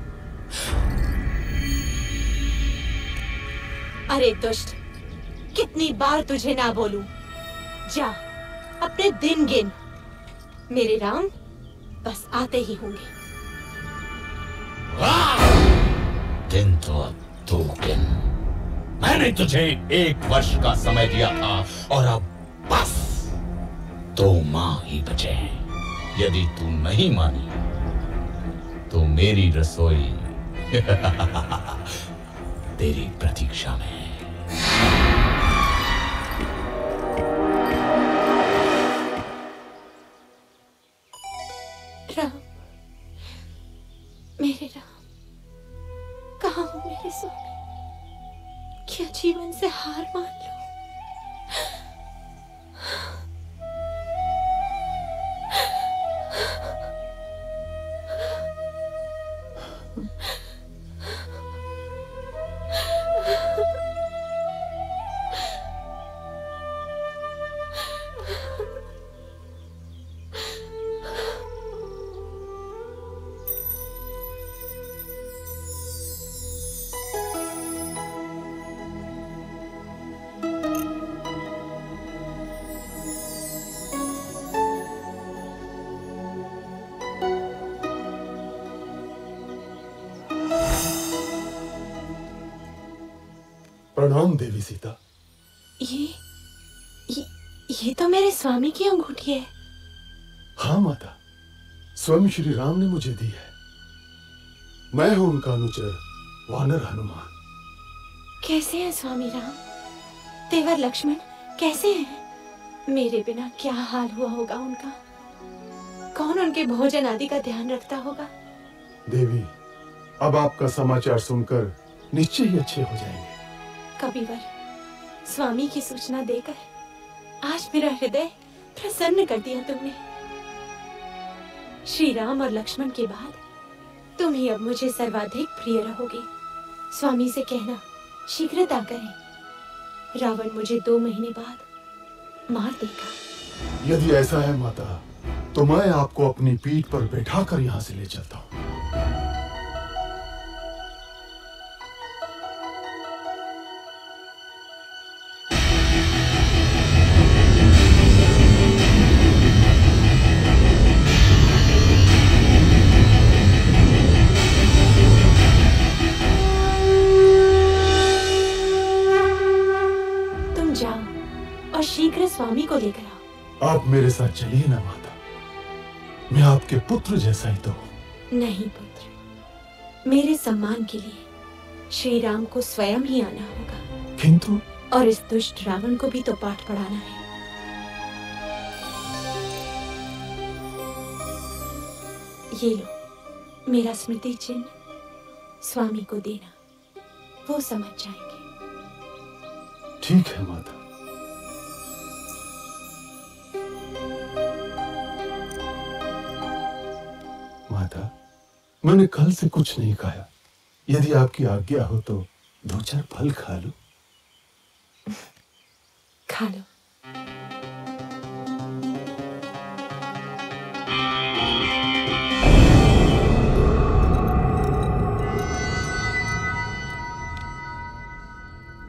अरे दुष्ट, कितनी बार तुझे ना बोलूं? जा अपने दिन गिन, मेरे राम बस आते ही होंगे।
दिन तो अब 2 गिन। मैंने तुझे 1 वर्ष का समय दिया था और अब बस 2 माह ही बचे हैं। यदि तू नहीं मानी तो मेरी रसोई तेरी प्रतीक्षा में है।
राम, मेरे राम, कहाँ हो मेरे स्वामी? क्या जीवन से हार मान लो?
प्रणाम देवी सीता।
ये तो मेरे स्वामी की अंगूठी है।
हाँ माता, स्वयं श्री राम ने मुझे दी है। मैं हूं उनका अनुचर वानर हनुमान।
कैसे हैं स्वामी राम? तेवर लक्ष्मण कैसे हैं? मेरे बिना क्या हाल हुआ होगा उनका? कौन उनके भोजन आदि का ध्यान रखता होगा?
देवी, अब आपका समाचार सुनकर निश्चय ही अच्छे हो जाएंगे।
कविवर, स्वामी की सूचना देकर आज मेरा हृदय प्रसन्न कर दिया तुमने। श्री राम और लक्ष्मण के बाद तुम ही अब मुझे सर्वाधिक प्रिय रहोगे। स्वामी से कहना शीघ्रता करें, रावण मुझे 2 महीने बाद मार देगा।
यदि ऐसा है माता, तो मैं आपको अपनी पीठ पर बैठाकर यहाँ से ले चलता हूँ।
शीघ्र स्वामी को लेकर आओ।
आप मेरे साथ चलिए ना माता, मैं आपके पुत्र जैसा ही तो हूँ।
नहीं पुत्र, मेरे सम्मान के लिए श्री राम को स्वयं ही आना होगा।
किंतु
और इस दुष्ट रावण को भी तो पाठ पढ़ाना है। ये लो मेरा स्मृति चिन्ह, स्वामी को देना, वो समझ जाएंगे।
ठीक है माता। माता, मैंने कल से कुछ नहीं खाया। यदि आपकी आज्ञा हो तो 2-4 फल खा लो।
खा लो।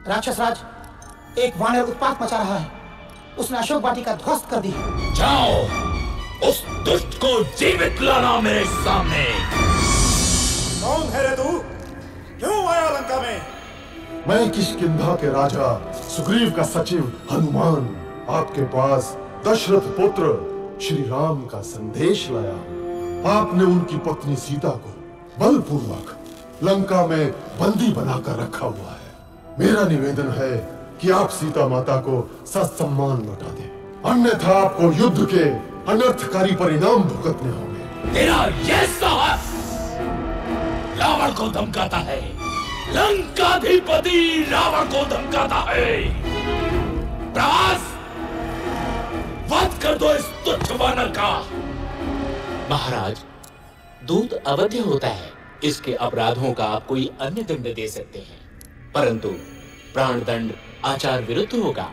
राक्षस राज, एक वानर उत्पात मचा रहा है। उसने अशोक वाटिका ध्वस्त कर दी।
जाओ, उस दुष्ट को जीवित लाना मेरे सामने।
कौन है रे तू? क्यों आया लंका में? मैं किष्किंधा के राजा सुग्रीव का सचिव हनुमान आपके पास दशरथ पुत्र श्री राम का संदेश लाया। आपने उनकी पत्नी सीता को बलपूर्वक लंका में बंदी बनाकर रखा हुआ है। मेरा निवेदन है कि आप सीता माता को ससम्मान लौटा दें, अन्यथा आपको युद्ध के अनर्थकारी परिणाम भुगतने होंगे।
तेरा यह साहस रावण को धमकाता है, लंकाधिपति रावण को धमकाता है। प्रभास, वध कर दो इस तुच्छ वानर का।
महाराज, दूत अवध्य होता है, इसके अपराधों का आप कोई अन्य दंड दे सकते हैं, परंतु प्राणदंड आचार विरुद्ध होगा।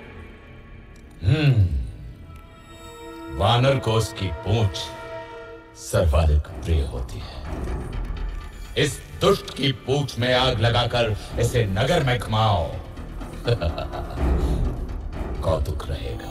वानर को उसकी पूंछ सर्वाधिक प्रिय होती है। इस दुष्ट की पूंछ में आग लगाकर इसे नगर में घुमाओ। कौतुक रहेगा।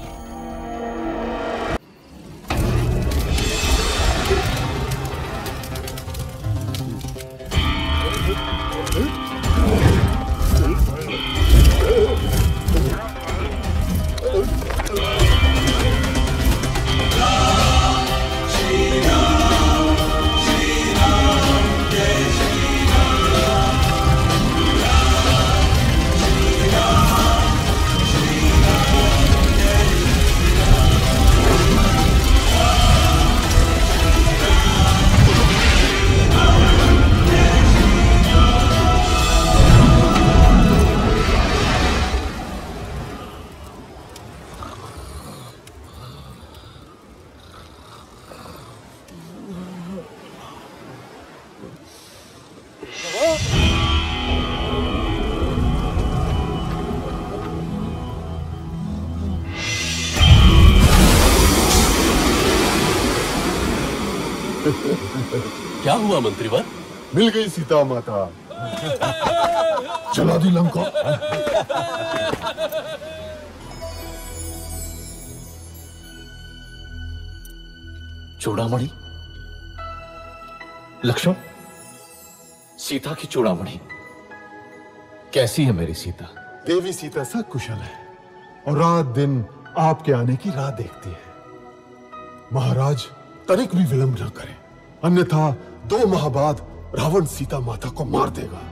क्या हुआ मंत्रीवर?
मिल गई सीता माता। चला दी लंका।
चूड़ामणि, लक्ष्मण, सीता की चूड़ामणि कैसी है मेरी सीता?
देवी सीता सब कुशल है और रात दिन आपके आने की राह देखती है। महाराज, तनिक भी विलंब न करें, अन्यथा 2 माह बाद रावण सीता माता को मार देगा।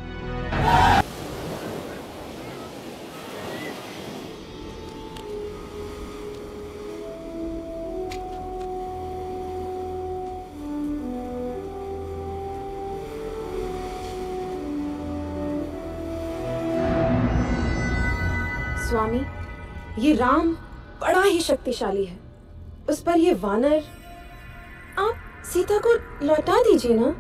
स्वामी, ये राम बड़ा ही शक्तिशाली है। उस पर ये वानर, आप सीता को लौटा दीजिए ना।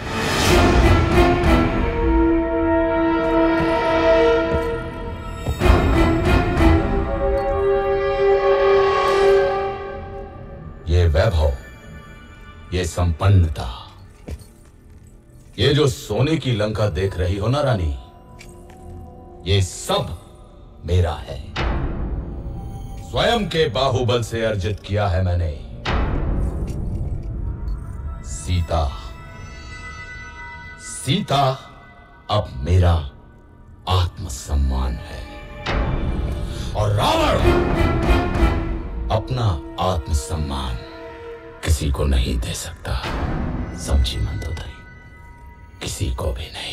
ये वैभव, ये संपन्नता, ये जो सोने की लंका देख रही हो ना रानी, ये सब मेरा है। स्वयं के बाहुबल से अर्जित किया है मैंने। सीता अब मेरा आत्मसम्मान है और रावण अपना आत्मसम्मान किसी को नहीं दे सकता। समझी मंदोदरी? किसी को भी नहीं।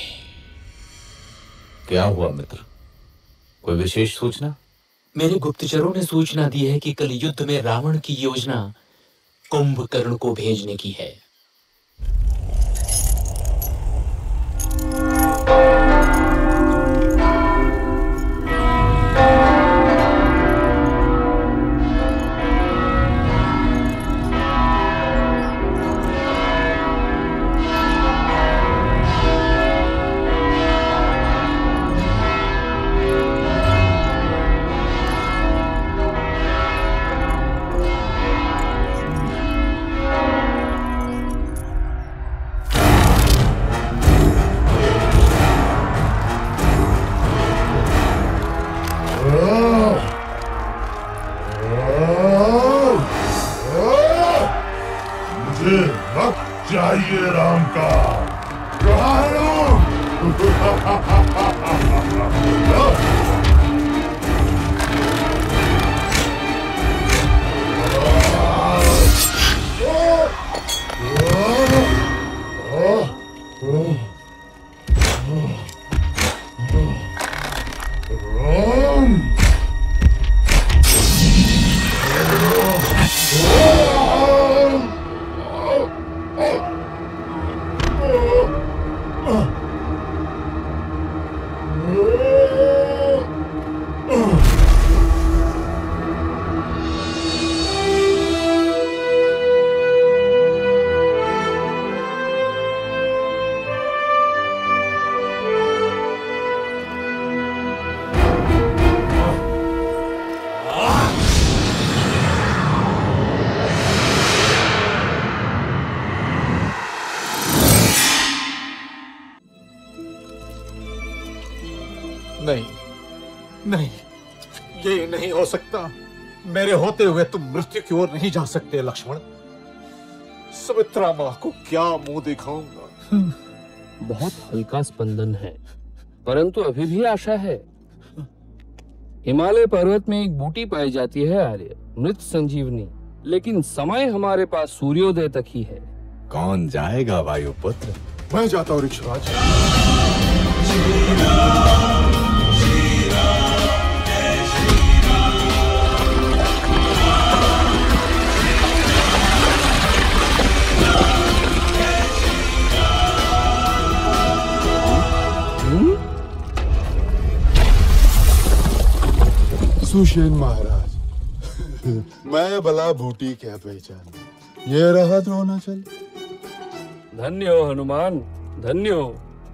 क्या हुआ मित्र? कोई विशेष सूचना?
मेरे गुप्तचरों ने सूचना दी है कि कल युद्ध में रावण की योजना कुंभकर्ण को भेजने की है।
नहीं, नहीं, ये नहीं हो सकता। मेरे होते हुए तुम मृत्यु की ओर नहीं जा सकते लक्ष्मण। सुमित्रा माँ को क्या मुंह दिखाऊंगा?
बहुत हल्का स्पंदन है, परंतु अभी भी आशा है। हिमालय पर्वत में एक बूटी पाई जाती है आर्य, मृत संजीवनी, लेकिन समय हमारे पास सूर्योदय तक ही है।
कौन जाएगा वायुपुत्र?
मैं जाता हूँ ऋक्षराज। सुषेण महाराज, मैं भला बूटी क्या पहचान, ये रहा द्रोणाचल।
धन्य हो हनुमान, धन्य हो।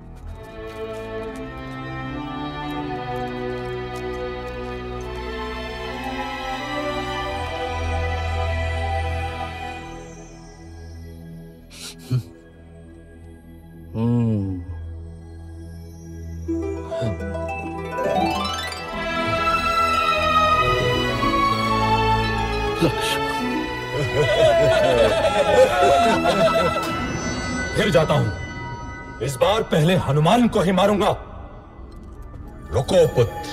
फिर जाता हूं। इस बार पहले हनुमान को ही मारूंगा।
रुको पुत्र,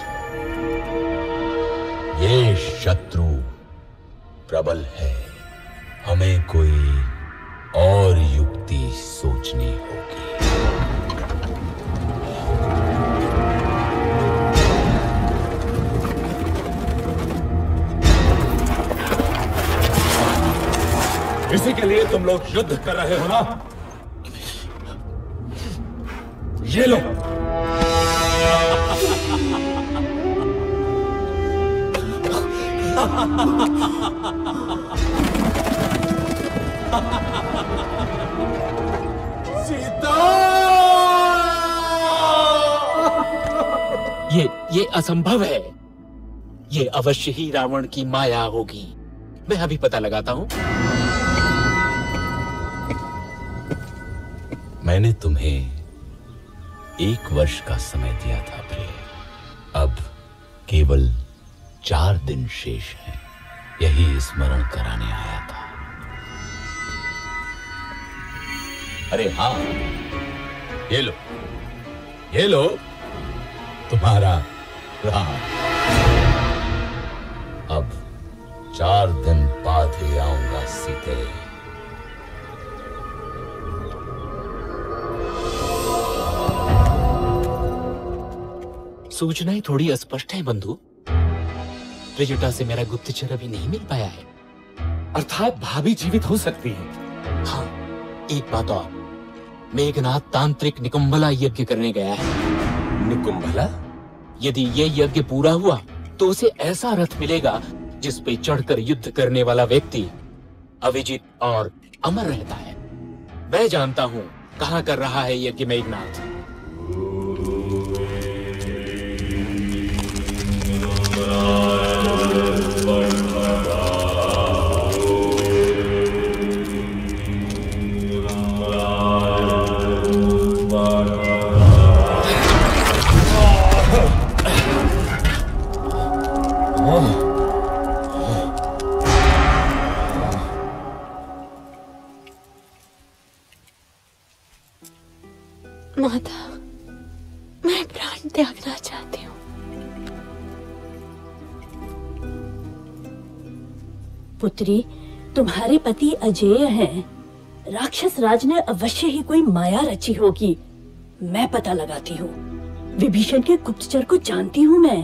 ये शत्रु प्रबल है, हमें कोई और युक्ति सोचनी होगी।
इसी के लिए तुम लोग युद्ध कर रहे हो ना? ये लो।
सीता!
ये असंभव है। ये अवश्य ही रावण की माया होगी। मैं अभी पता लगाता हूं।
मैंने तुम्हें 1 वर्ष का समय दिया था प्रिय। अब केवल 4 दिन शेष हैं। यही स्मरण कराने आया था। अरे हाँ, ये लो, ये लो तुम्हारा राम। अब 4 दिन बाद ही आऊंगा सीते।
सूचनाएं थोड़ी अस्पष्ट है बंधु। त्रिजटा से मेरा गुप्तचर अभी नहीं मिल पाया है।
अर्थात भाभी जीवित हो सकती है।
हाँ, एक बात और, मेघनाथ तांत्रिक निकुंभला यज्ञ करने गया है।
निकुंभला?
यदि ये यज्ञ पूरा हुआ तो उसे ऐसा रथ मिलेगा जिस पे चढ़कर युद्ध करने वाला व्यक्ति अविजित और अमर रहता है। मैं जानता हूँ कहाँ कर रहा है यज्ञ मेघनाथ।
माता, मैं प्राण त्यागना चाहती हूँ।
पुत्री, तुम्हारे पति अजेय हैं। राक्षस राज ने अवश्य ही कोई माया रची होगी। मैं पता लगाती हूँ। विभीषण के गुप्तचर को जानती हूँ मैं।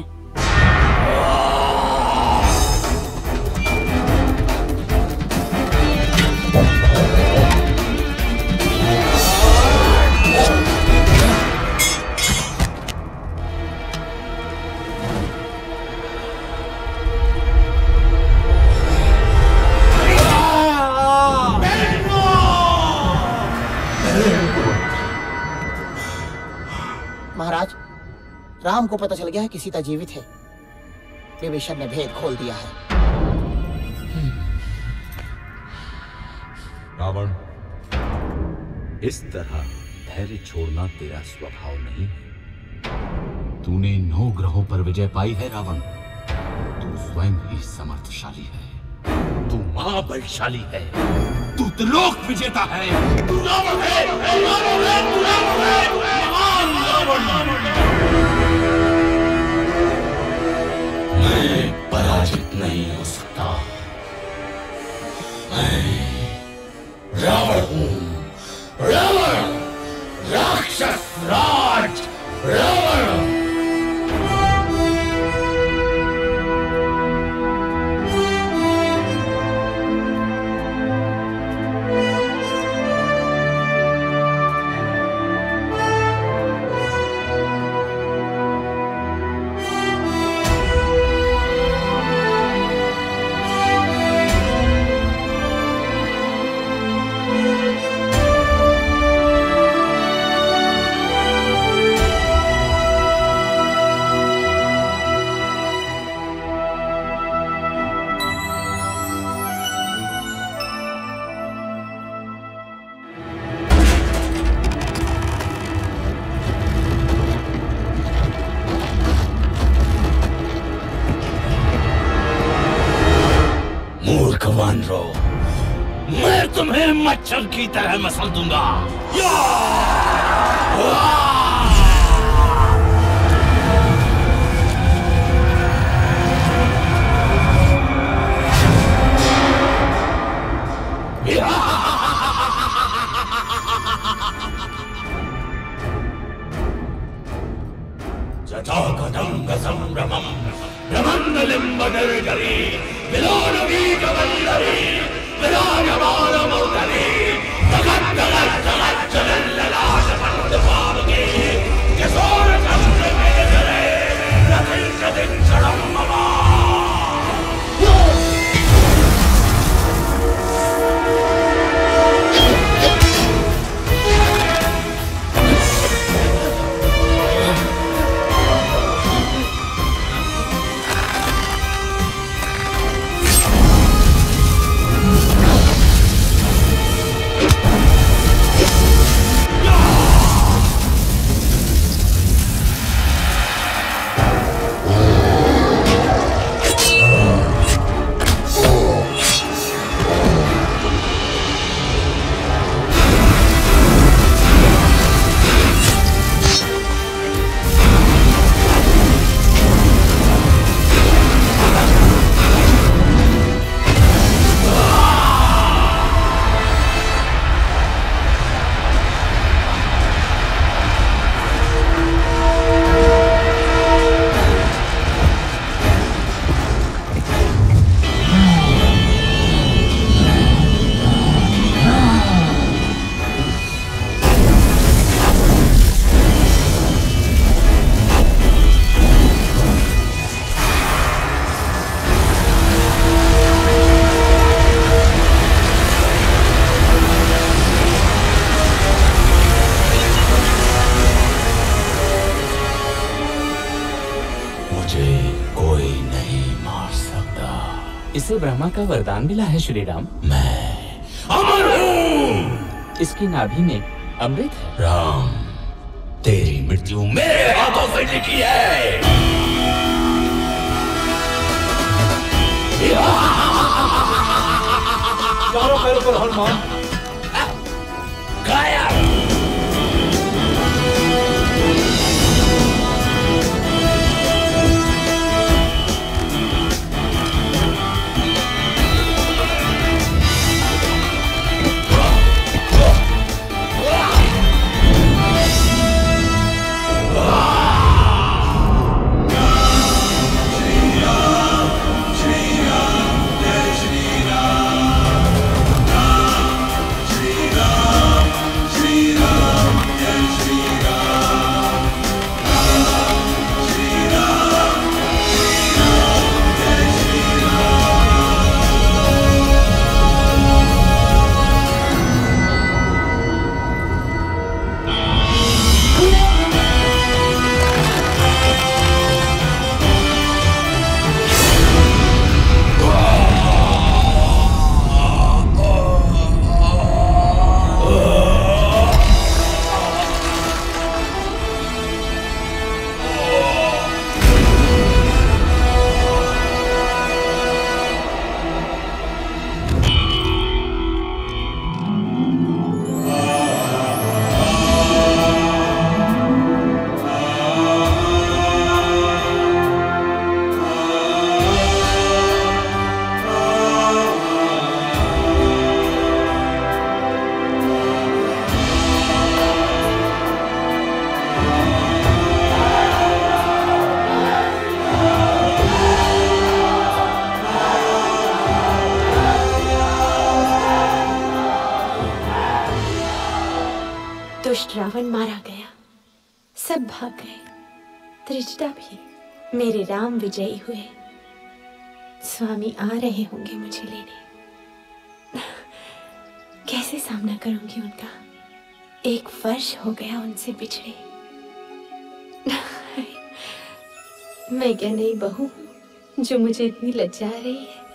महाराज, राम को पता चल गया है कि सीता जीवित है। विभीषण ने भेद खोल दिया है।
रावण, इस तरह धैर्य छोड़ना तेरा स्वभाव नहीं है। तूने 9 ग्रहों पर विजय पाई है रावण। तू स्वयं ही समर्थशाली है। तू महाबलशाली है। तू त्रिलोक विजेता है। तू रावण है, रावण है, तू रावण है, महान रावण। मैं पराजित नहीं हो सकता। मैं रावण हूं। रावण, राक्षस राज रावण। मैं तुम्हें मच्छर की तरह मसल दूंगा। जटाकदंग संभ्रमं ब्रह्मलिम्बनिर्जरी विलोलवीकवल्लरी विराजमानमौदरी जगत् जगत् जगत् जलल्ललाशपन्तपावके किशोरचन्द्रमेधरे रथिंशदिक्षणं मम।
इसे ब्रह्मा का वरदान मिला है श्री राम।
मैं अमर हूं।
इसकी नाभि में अमृत है।
राम, तेरी मृत्यु मेरे हाथों से लिखी है।
चारों पैरों पर हनुमान।
गायब।
सब भाग गए, त्रिजटा भी। मेरे राम विजयी हुए। स्वामी आ रहे होंगे मुझे लेने। कैसे सामना करूंगी उनका? 1 वर्ष हो गया उनसे बिछड़े। मैं क्या नई बहू हूं जो मुझे इतनी लज्जा आ रही है?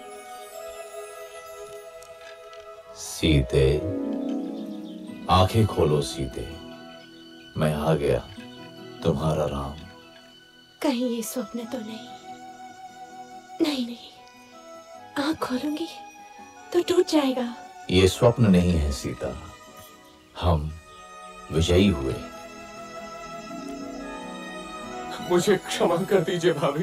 सीते, आंखें खोलो सीते, मैं आ गया, तुम्हारा राम।
कहीं ये स्वप्न तो नहीं? नहीं नहीं, आंख खोलूंगी तो टूट जाएगा।
ये स्वप्न नहीं है सीता, हम विजयी हुए।
मुझे क्षमा कर दीजिए भाभी,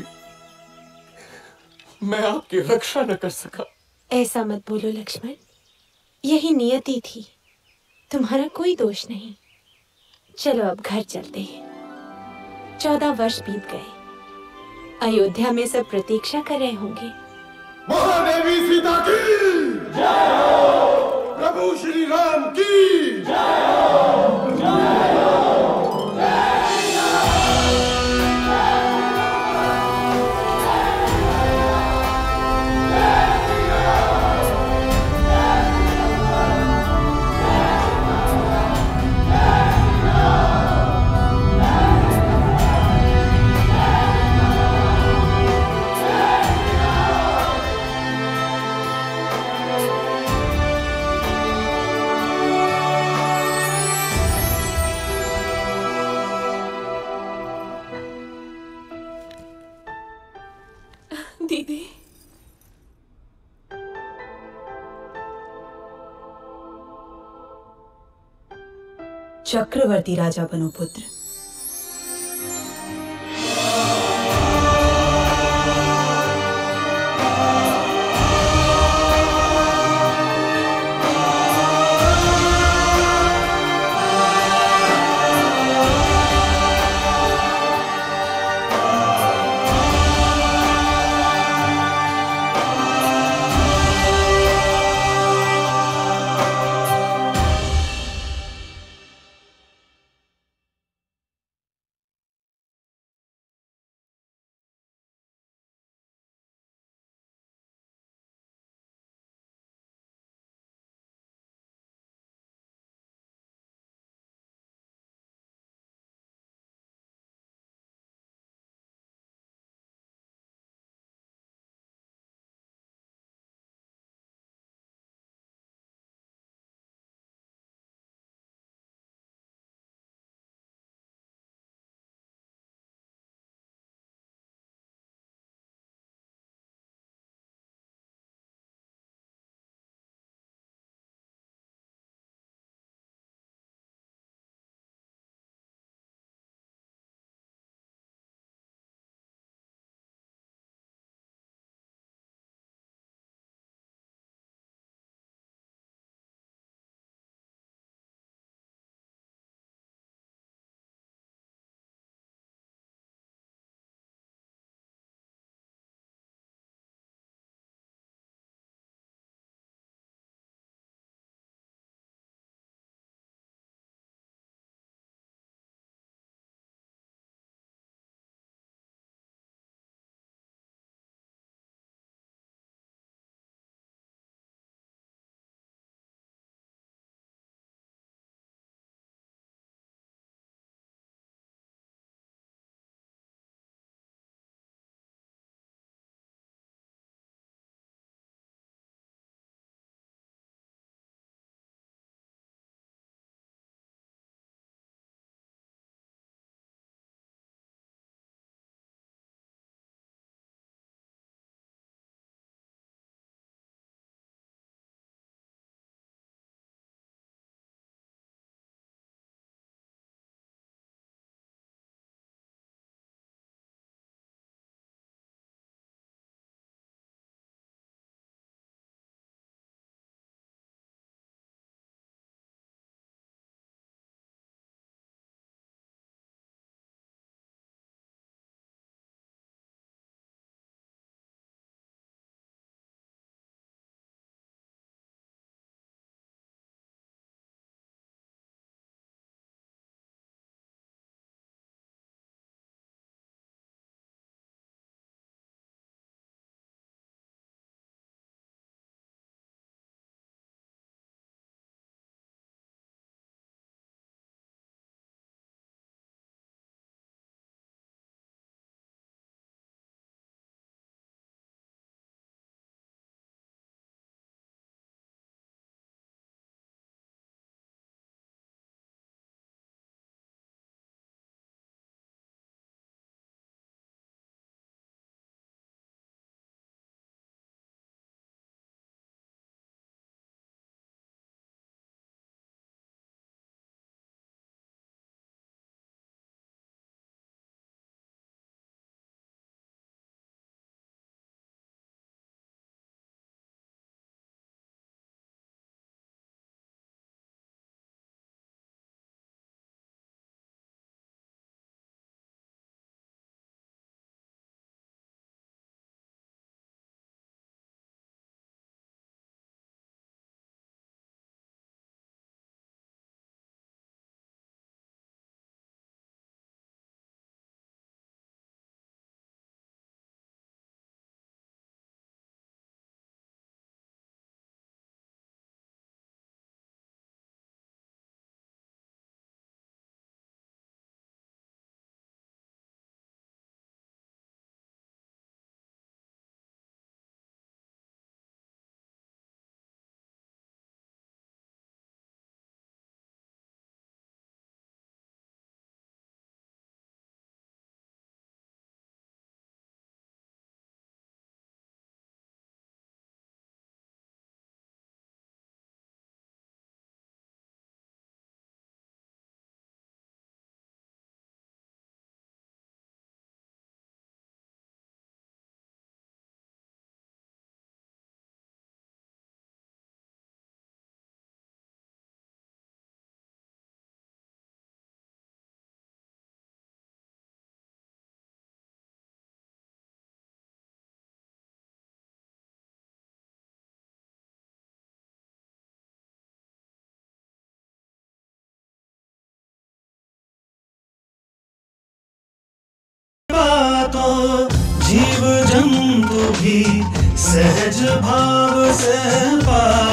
मैं आपकी रक्षा न कर सका।
ऐसा मत बोलो लक्ष्मण, यही नियति थी, तुम्हारा कोई दोष नहीं। चलो अब घर चलते हैं। 14 वर्ष बीत गए। अयोध्या में सब प्रतीक्षा कर रहे होंगे।
महादेवी सीता की जय हो, प्रभु श्री राम की जय हो, जय हो।
दीदी,
चक्रवर्ती राजा बनो पुत्र।
भी सहज भाव से पा